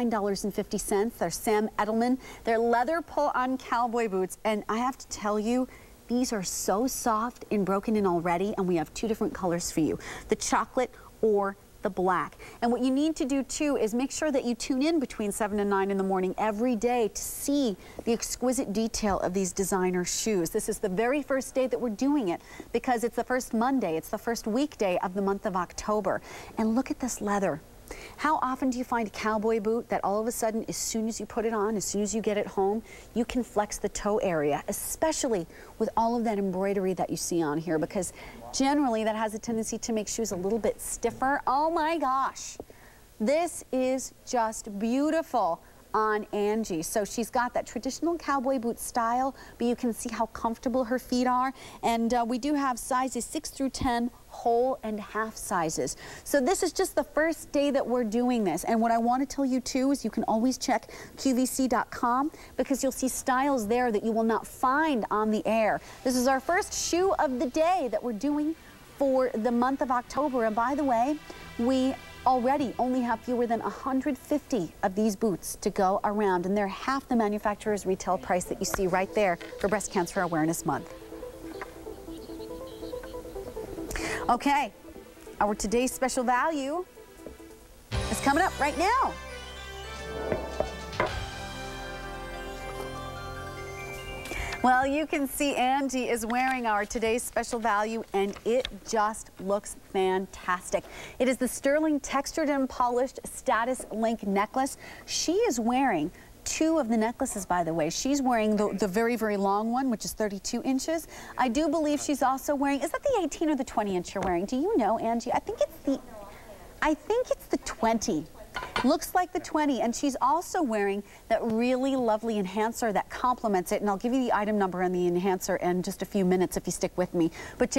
$99.50. They're Sam Edelman. They're leather pull-on cowboy boots, and I have to tell you, these are so soft and broken in already, and we have 2 different colors for you, the chocolate or the black. And what you need to do too is make sure that you tune in between 7 and 9 in the morning every day to see the exquisite detail of these designer shoes. This is the very first day that we're doing it because it's the first Monday, it's the first weekday of the month of October. And look at this leather. How often do you find a cowboy boot that all of a sudden, as soon as you put it on, as soon as you get it home, you can flex the toe area, especially with all of that embroidery that you see on here, because generally that has a tendency to make shoes a little bit stiffer. Oh my gosh, this is just beautiful. on Angie. So she's got that traditional cowboy boot style, but you can see how comfortable her feet are. And we do have sizes 6 through 10, whole and half sizes. So this is just the first day that we're doing this. And what I want to tell you too is you can always check QVC.com because you'll see styles there that you will not find on the air. This is our first shoe of the day that we're doing for the month of October. And by the way, we already only have fewer than 150 of these boots to go around, and they're half the manufacturer's retail price that you see right there for Breast Cancer Awareness Month. Okay, our today's special value is coming up right now. Well, you can see Angie is wearing our today's special value, and it just looks fantastic. It is the sterling textured and polished status link necklace. She is wearing 2 of the necklaces, by the way. She's wearing the very, very long one, which is 32 inches. I do believe she's also wearing, is that the 18 or the 20 inch you're wearing? Do you know, Angie? I think it's the 20. Looks like the 20, and she's also wearing that really lovely enhancer that complements it, and I'll give you the item number and the enhancer in just a few minutes if you stick with me. But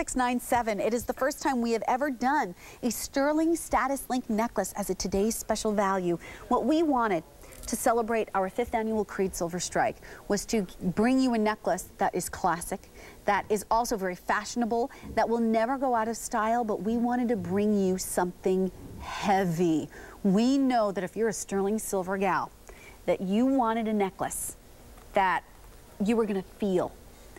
J8697, it is the first time we have ever done a sterling status link necklace as a today's special value. What we wanted to celebrate our 5th annual Creede Silver Strike was to bring you a necklace that is classic, that is also very fashionable, that will never go out of style, but we wanted to bring you something heavy. We know that if you're a sterling silver gal, that you wanted a necklace that you were going to feel.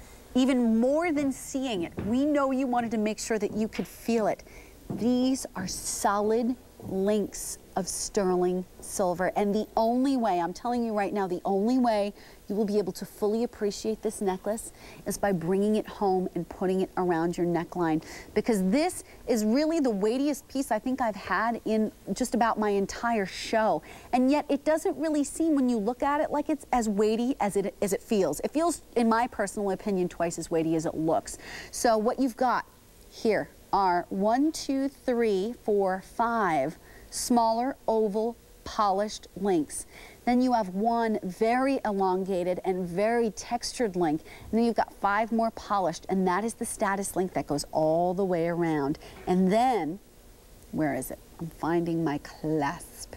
Even more than seeing it, we know you wanted to make sure that you could feel it. These are solid links of sterling silver, and the only way, I'm telling you right now, the only way you will be able to fully appreciate this necklace is by bringing it home and putting it around your neckline, because this is really the weightiest piece I think I've had in just about my entire show, and yet it doesn't really seem, when you look at it, like it's as weighty as it feels. It feels, in my personal opinion, twice as weighty as it looks. So what you've got here are 1, 2, 3, 4, 5 smaller oval polished links. Then you have 1 very elongated and very textured link. And then you've got 5 more polished, and that is the status link that goes all the way around. And then, where is it? I'm finding my clasp.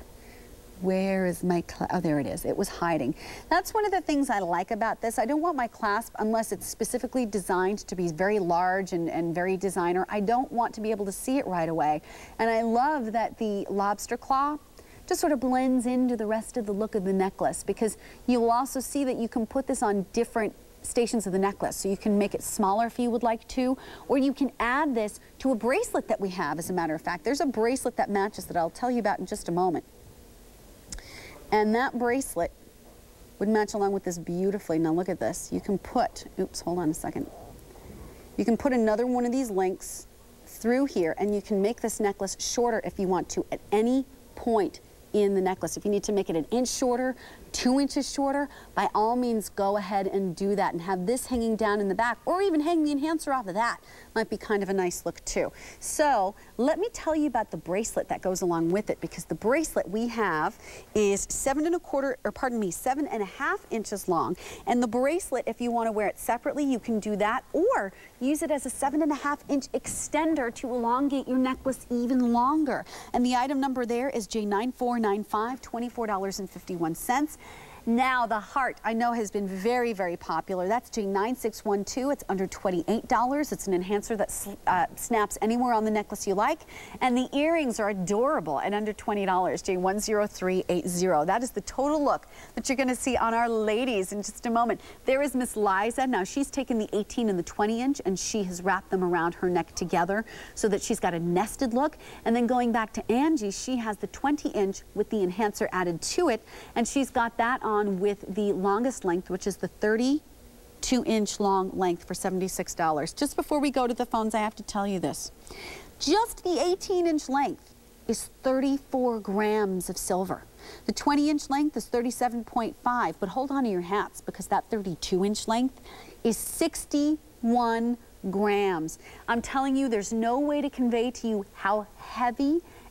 Where is my clasp? Oh, there it is. It was hiding. That's one of the things I like about this. I don't want my clasp, unless it's specifically designed to be very large and very designer. I don't want to be able to see it right away. And I love that the lobster claw just sort of blends into the rest of the look of the necklace, because you will also see that you can put this on different stations of the necklace. So you can make it smaller if you would like to, or you can add this to a bracelet that we have, as a matter of fact. There's a bracelet that matches that I'll tell you about in just a moment. And that bracelet would match along with this beautifully. Now look at this. You can put, oops, hold on a second. You can put another one of these links through here, and you can make this necklace shorter if you want to at any point in the necklace. If you need to make it 1 inch shorter, 2 inches shorter, by all means go ahead and do that, and have this hanging down in the back, or even hang the enhancer off of that. Might be kind of a nice look too. So let me tell you about the bracelet that goes along with it, because the bracelet we have is 7.25 inches long, and the bracelet, if you want to wear it separately, you can do that, or use it as a 7.5 inch extender to elongate your necklace even longer. And the item number there is J9495, $24.51. Now the heart, I know, has been very, very popular. That's J9612. It's under $28. It's an enhancer that snaps anywhere on the necklace you like. And the earrings are adorable at under $20, J10380. That is the total look that you're going to see on our ladies in just a moment. There is Miss Liza. Now she's taken the 18 and the 20 inch, and she has wrapped them around her neck together so that she's got a nested look. And then going back to Angie, she has the 20 inch with the enhancer added to it, and she's got that on with the longest length, which is the 32-inch long length for $76. Just before we go to the phones, I have to tell you this. Just the 18-inch length is 34 grams of silver. The 20-inch length is 37.5, but hold on to your hats, because that 32-inch length is 61 grams. I'm telling you, there's no way to convey to you how heavy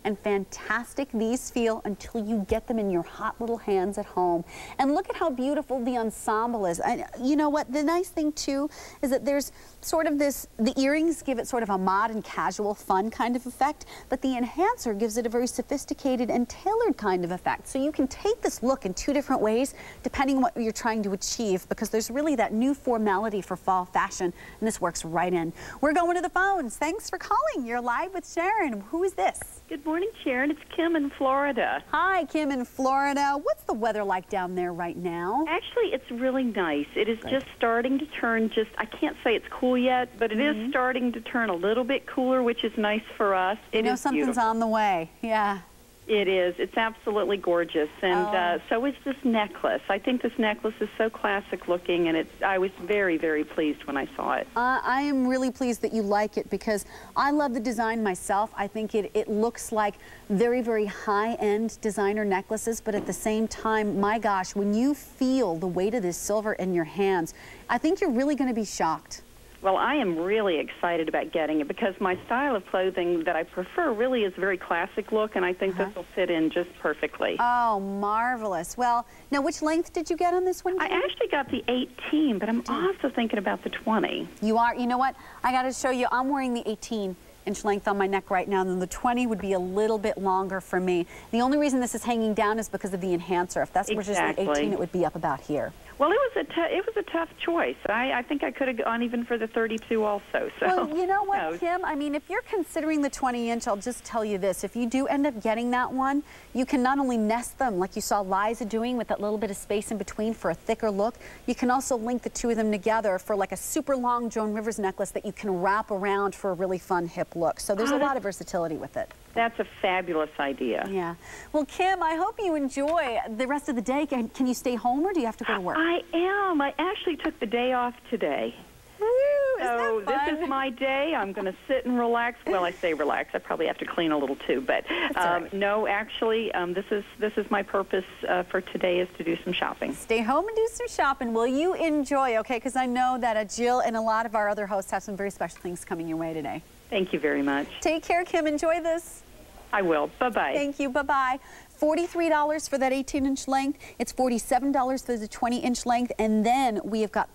and fantastic these feel until you get them in your hot little hands at home. And look at how beautiful the ensemble is. You know what, the nice thing too is that there's sort of this, the earrings give it sort of a modern, casual, fun kind of effect, but the enhancer gives it a very sophisticated and tailored kind of effect. So you can take this look in two different ways depending on what you're trying to achieve, because there's really that new formality for fall fashion, and this works right in. We're going to the phones. Thanks for calling. You're live with Sharon. Who is this? Good morning, Sharon. It's Kim in Florida. Hi, Kim in Florida. What's the weather like down there right now? Actually, it's really nice. It is just starting to turn I can't say it's cool yet, but it is starting to turn a little bit cooler, which is nice for us. You know something's on the way. Yeah. It is. It's absolutely gorgeous. And so is this necklace. I think this necklace is so classic looking, and I was very, very pleased when I saw it. I am really pleased that you like it, because I love the design myself. I think it looks like very, very high-end designer necklaces, but at the same time, my gosh, when you feel the weight of this silver in your hands, I think you're really going to be shocked. Well, I am really excited about getting it because my style of clothing that I prefer really is a very classic look, and I think this will fit in just perfectly. Oh, marvelous. Well, now which length did you get on this one? I actually got the 18, but I'm also thinking about the 20. You are? You know what? I got to show you. I'm wearing the 18-inch length on my neck right now, and then the 20 would be a little bit longer for me. The only reason this is hanging down is because of the enhancer. If that's just the 18, it would be up about here. Well, it was a tough choice. I think I could have gone even for the 32 also. So, well, you know what, Kim? I mean, if you're considering the 20-inch, I'll just tell you this. If you do end up getting that one, you can not only nest them like you saw Liza doing with that little bit of space in between for a thicker look, you can also link the two of them together for like a super long Joan Rivers necklace that you can wrap around for a really fun hip look. So there's a lot of versatility with it. That's a fabulous idea. Yeah. Well, Kim, I hope you enjoy the rest of the day. Can you stay home, or do you have to go to work? I am. I actually took the day off today. So this is my day. I'm going to sit and relax. Well, I say relax. I probably have to clean a little too, but no, actually, this is my purpose for today, is to do some shopping. Stay home and do some shopping. Will you enjoy? Okay, because I know that Jill and a lot of our other hosts have some very special things coming your way today. Thank you very much. Take care, Kim. Enjoy this. I will. Bye-bye. Thank you. Bye-bye. $43 for that 18-inch length. It's $47 for the 20-inch length, and then we have got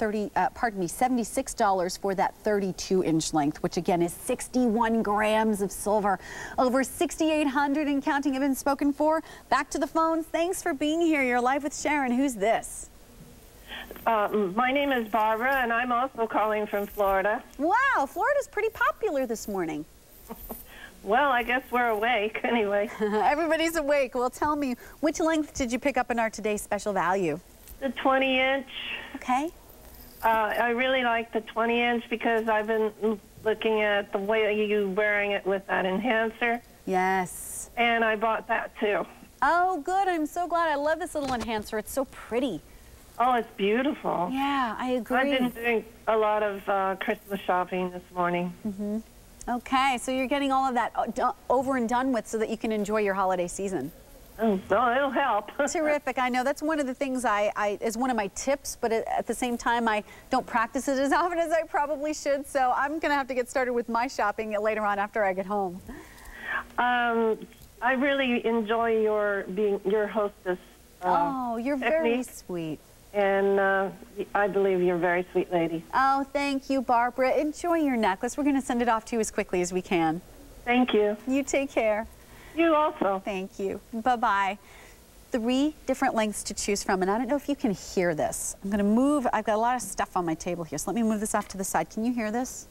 $76 for that 32-inch length, which again is 61 grams of silver. Over 6,800 and counting have been spoken for. Back to the phones. Thanks for being here. You're live with Sharon. Who's this? My name is Barbara, and I'm also calling from Florida. Wow, Florida's pretty popular this morning. Well, I guess we're awake anyway. Everybody's awake. Well, tell me, which length did you pick up in our today's special value? The 20-inch. Okay. I really like the 20-inch because I've been looking at the way you wearing it with that enhancer. Yes. And I bought that too. Oh, good. I'm so glad. I love this little enhancer. It's so pretty. Oh, it's beautiful. Yeah, I agree. I've been doing a lot of Christmas shopping this morning. Mm-hmm. Okay, so you're getting all of that over and done with so that you can enjoy your holiday season. Oh, well, it'll help. Terrific. I know that's one of the things is one of my tips, but at the same time, I don't practice it as often as I probably should, so I'm going to have to get started with my shopping later on after I get home. I really enjoy being your hostess. Oh, you're technique. Very sweet. And I believe you're a very sweet lady. Oh, thank you, Barbara. Enjoy your necklace. We're going to send it off to you as quickly as we can. Thank you. You take care. You also. Thank you. Bye-bye. 3 different lengths to choose from, and I don't know if you can hear this. I'm going to move. I've got a lot of stuff on my table here, so let me move this off to the side. Can you hear this?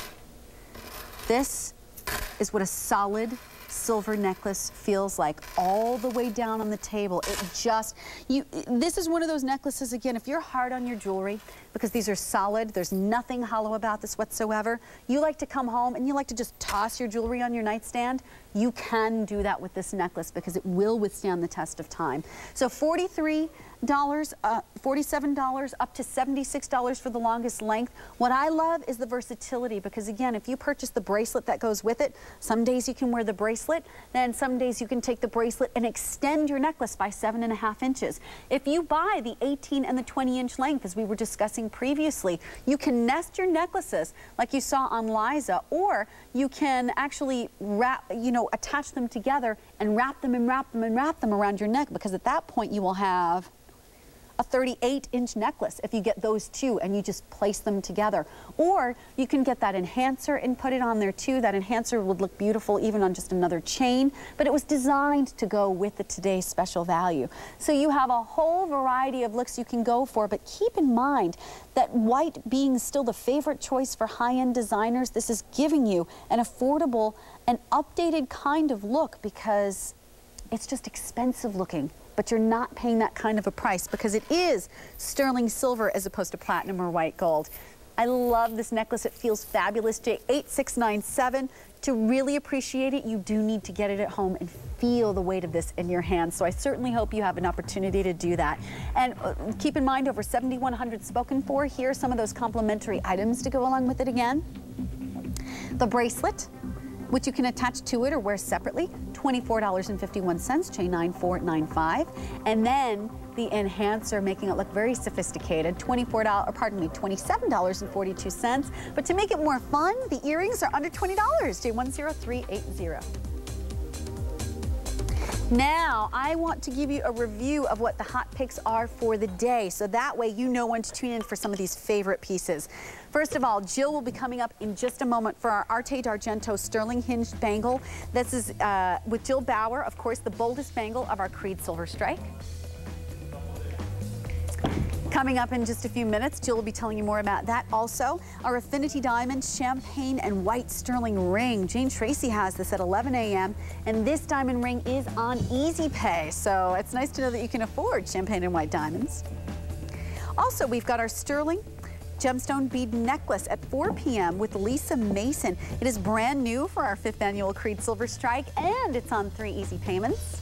This is what a solid silver necklace feels like all the way down on the table. This is one of those necklaces, again, if you're hard on your jewelry, because these are solid, there's nothing hollow about this whatsoever, you like to come home and you like to just toss your jewelry on your nightstand, you can do that with this necklace because it will withstand the test of time. So $43 $47 up to $76 for the longest length. What I love is the versatility, because again, if you purchase the bracelet that goes with it, some days you can wear the bracelet, then some days you can take the bracelet and extend your necklace by 7.5 inches. If you buy the 18 and the 20-inch length, as we were discussing previously, you can nest your necklaces like you saw on Liza, or you can actually wrap, attach them together and wrap them and wrap them and wrap them around your neck, because at that point you will have a 38-inch necklace if you get those two and you just place them together. Or you can get that enhancer and put it on there too. That enhancer would look beautiful even on just another chain, but it was designed to go with the today's special value. So you have a whole variety of looks you can go for, but keep in mind that white being still the favorite choice for high-end designers, this is giving you an affordable and updated kind of look, because it's just expensive looking, but you're not paying that kind of a price because it is sterling silver as opposed to platinum or white gold. I love this necklace. It feels fabulous. J8697. To really appreciate it, you do need to get it at home and feel the weight of this in your hands. So I certainly hope you have an opportunity to do that. And keep in mind, over 7,100 spoken for. Here are some of those complimentary items to go along with it again. The bracelet, which you can attach to it or wear separately, $24.51, J9495. And then the enhancer, making it look very sophisticated, $27.42. But to make it more fun, the earrings are under $20, J10380. Now, I want to give you a review of what the hot picks are for the day, so that way you know when to tune in for some of these favorite pieces. First of all, Jill will be coming up in just a moment for our Arte d'Argento sterling hinged bangle. This is with Jill Bauer, of course, the boldest bangle of our Creede Silver Strike. Coming up in just a few minutes, Jill will be telling you more about that. Also, our Affinity Diamond Champagne and White Sterling Ring. Jane Tracy has this at 11 a.m. and this diamond ring is on Easy Pay, so it's nice to know that you can afford champagne and white diamonds. Also, we've got our sterling gemstone bead necklace at 4 p.m. with Lisa Mason. It is brand new for our 5th annual Creede Silver Strike, and it's on 3 easy payments.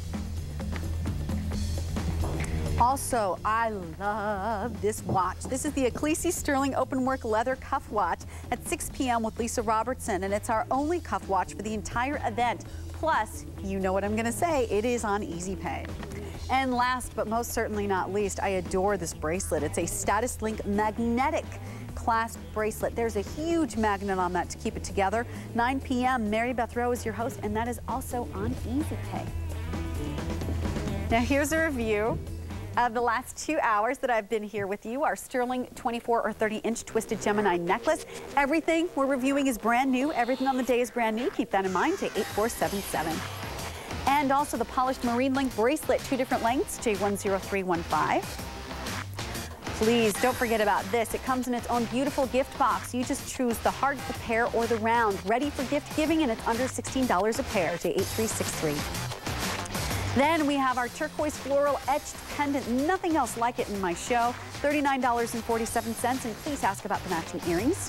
Also, I love this watch. This is the Ecclesi Sterling Open Work Leather Cuff Watch at 6 p.m. with Lisa Robertson, and it's our only cuff watch for the entire event. Plus, you know what I'm going to say, it is on Easy Pay. And last but most certainly not least, I adore this bracelet. It's a Status Link magnetic clasp bracelet. There's a huge magnet on that to keep it together. 9 p.m. Mary Beth Rowe is your host, and that is also on Easy Pay. Now here's a review of the last 2 hours that I've been here with you. Our sterling 24 or 30-inch twisted Gemini necklace. Everything we're reviewing is brand new. Everything on the day is brand new. Keep that in mind, J8477. And also the polished marine link bracelet, 2 different lengths, J10315. Please don't forget about this. It comes in its own beautiful gift box. You just choose the heart, the pear, or the round. Ready for gift giving, and it's under $16 a pair, J8363. Then we have our turquoise floral etched pendant. Nothing else like it in my show. $39.47. And please ask about the matching earrings.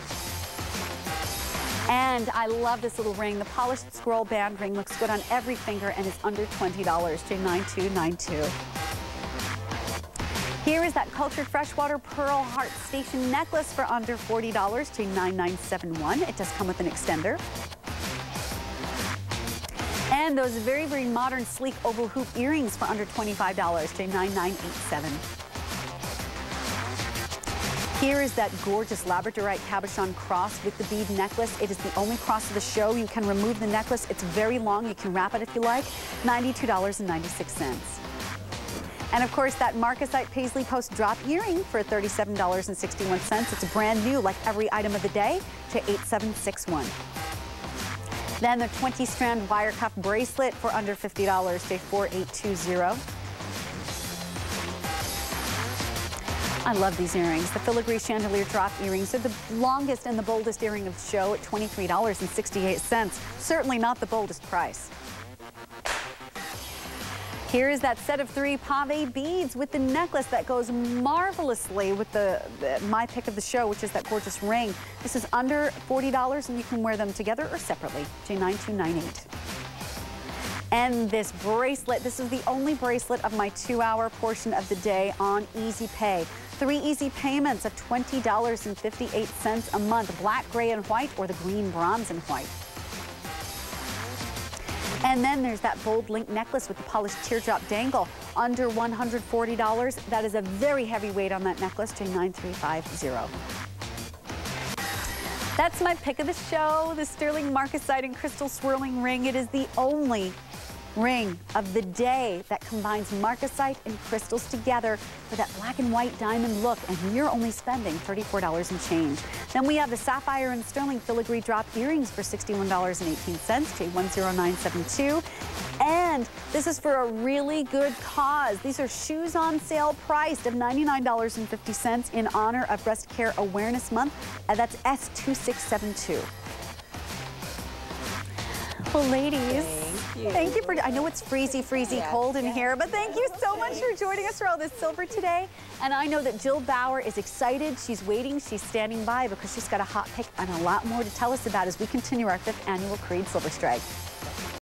And I love this little ring. The polished scroll band ring looks good on every finger and is under $20, J9292. Here is that cultured freshwater pearl heart station necklace for under $40, J9971. It does come with an extender. And those very, very modern, sleek oval hoop earrings for under $25, J9987. Here is that gorgeous labradorite cabochon cross with the bead necklace. It is the only cross of the show. You can remove the necklace. It's very long. You can wrap it if you like. $92.96. And of course, that marcasite paisley post drop earring for $37.61. It's brand new, like every item of the day, J8761. Then the 20-strand wire cuff bracelet for under $50, J4820. I love these earrings. The filigree chandelier drop earrings are the longest and the boldest earring of the show at $23.68. Certainly not the boldest price. Here is that set of 3 pave beads with the necklace that goes marvelously with my pick of the show, which is that gorgeous ring. This is under $40, and you can wear them together or separately, J9298. And this bracelet, this is the only bracelet of my 2-hour portion of the day on Easy Pay. 3 easy payments of $20.58 a month, black, gray, and white, or the green, bronze, and white. And then there's that bold link necklace with the polished teardrop dangle, under $140. That is a very heavy weight on that necklace, J9350. That's my pick of the show, the sterling marcasite and crystal swirling ring. It is the only ring of the day that combines marcasite and crystals together for that black and white diamond look, and you're only spending $34 and change. Then we have the sapphire and sterling filigree drop earrings for $61.18, J10972. And this is for a really good cause. These are shoes on sale priced of $99.50 in honor of Breast Care Awareness Month. That's S2672. Well, ladies, thank you for, I know it's freezy cold in here, but thank you so much for joining us for all this silver today. And I know that Jill Bauer is excited. She's waiting. She's standing by because she's got a hot pick and a lot more to tell us about as we continue our 5th annual Creede Silver Strike.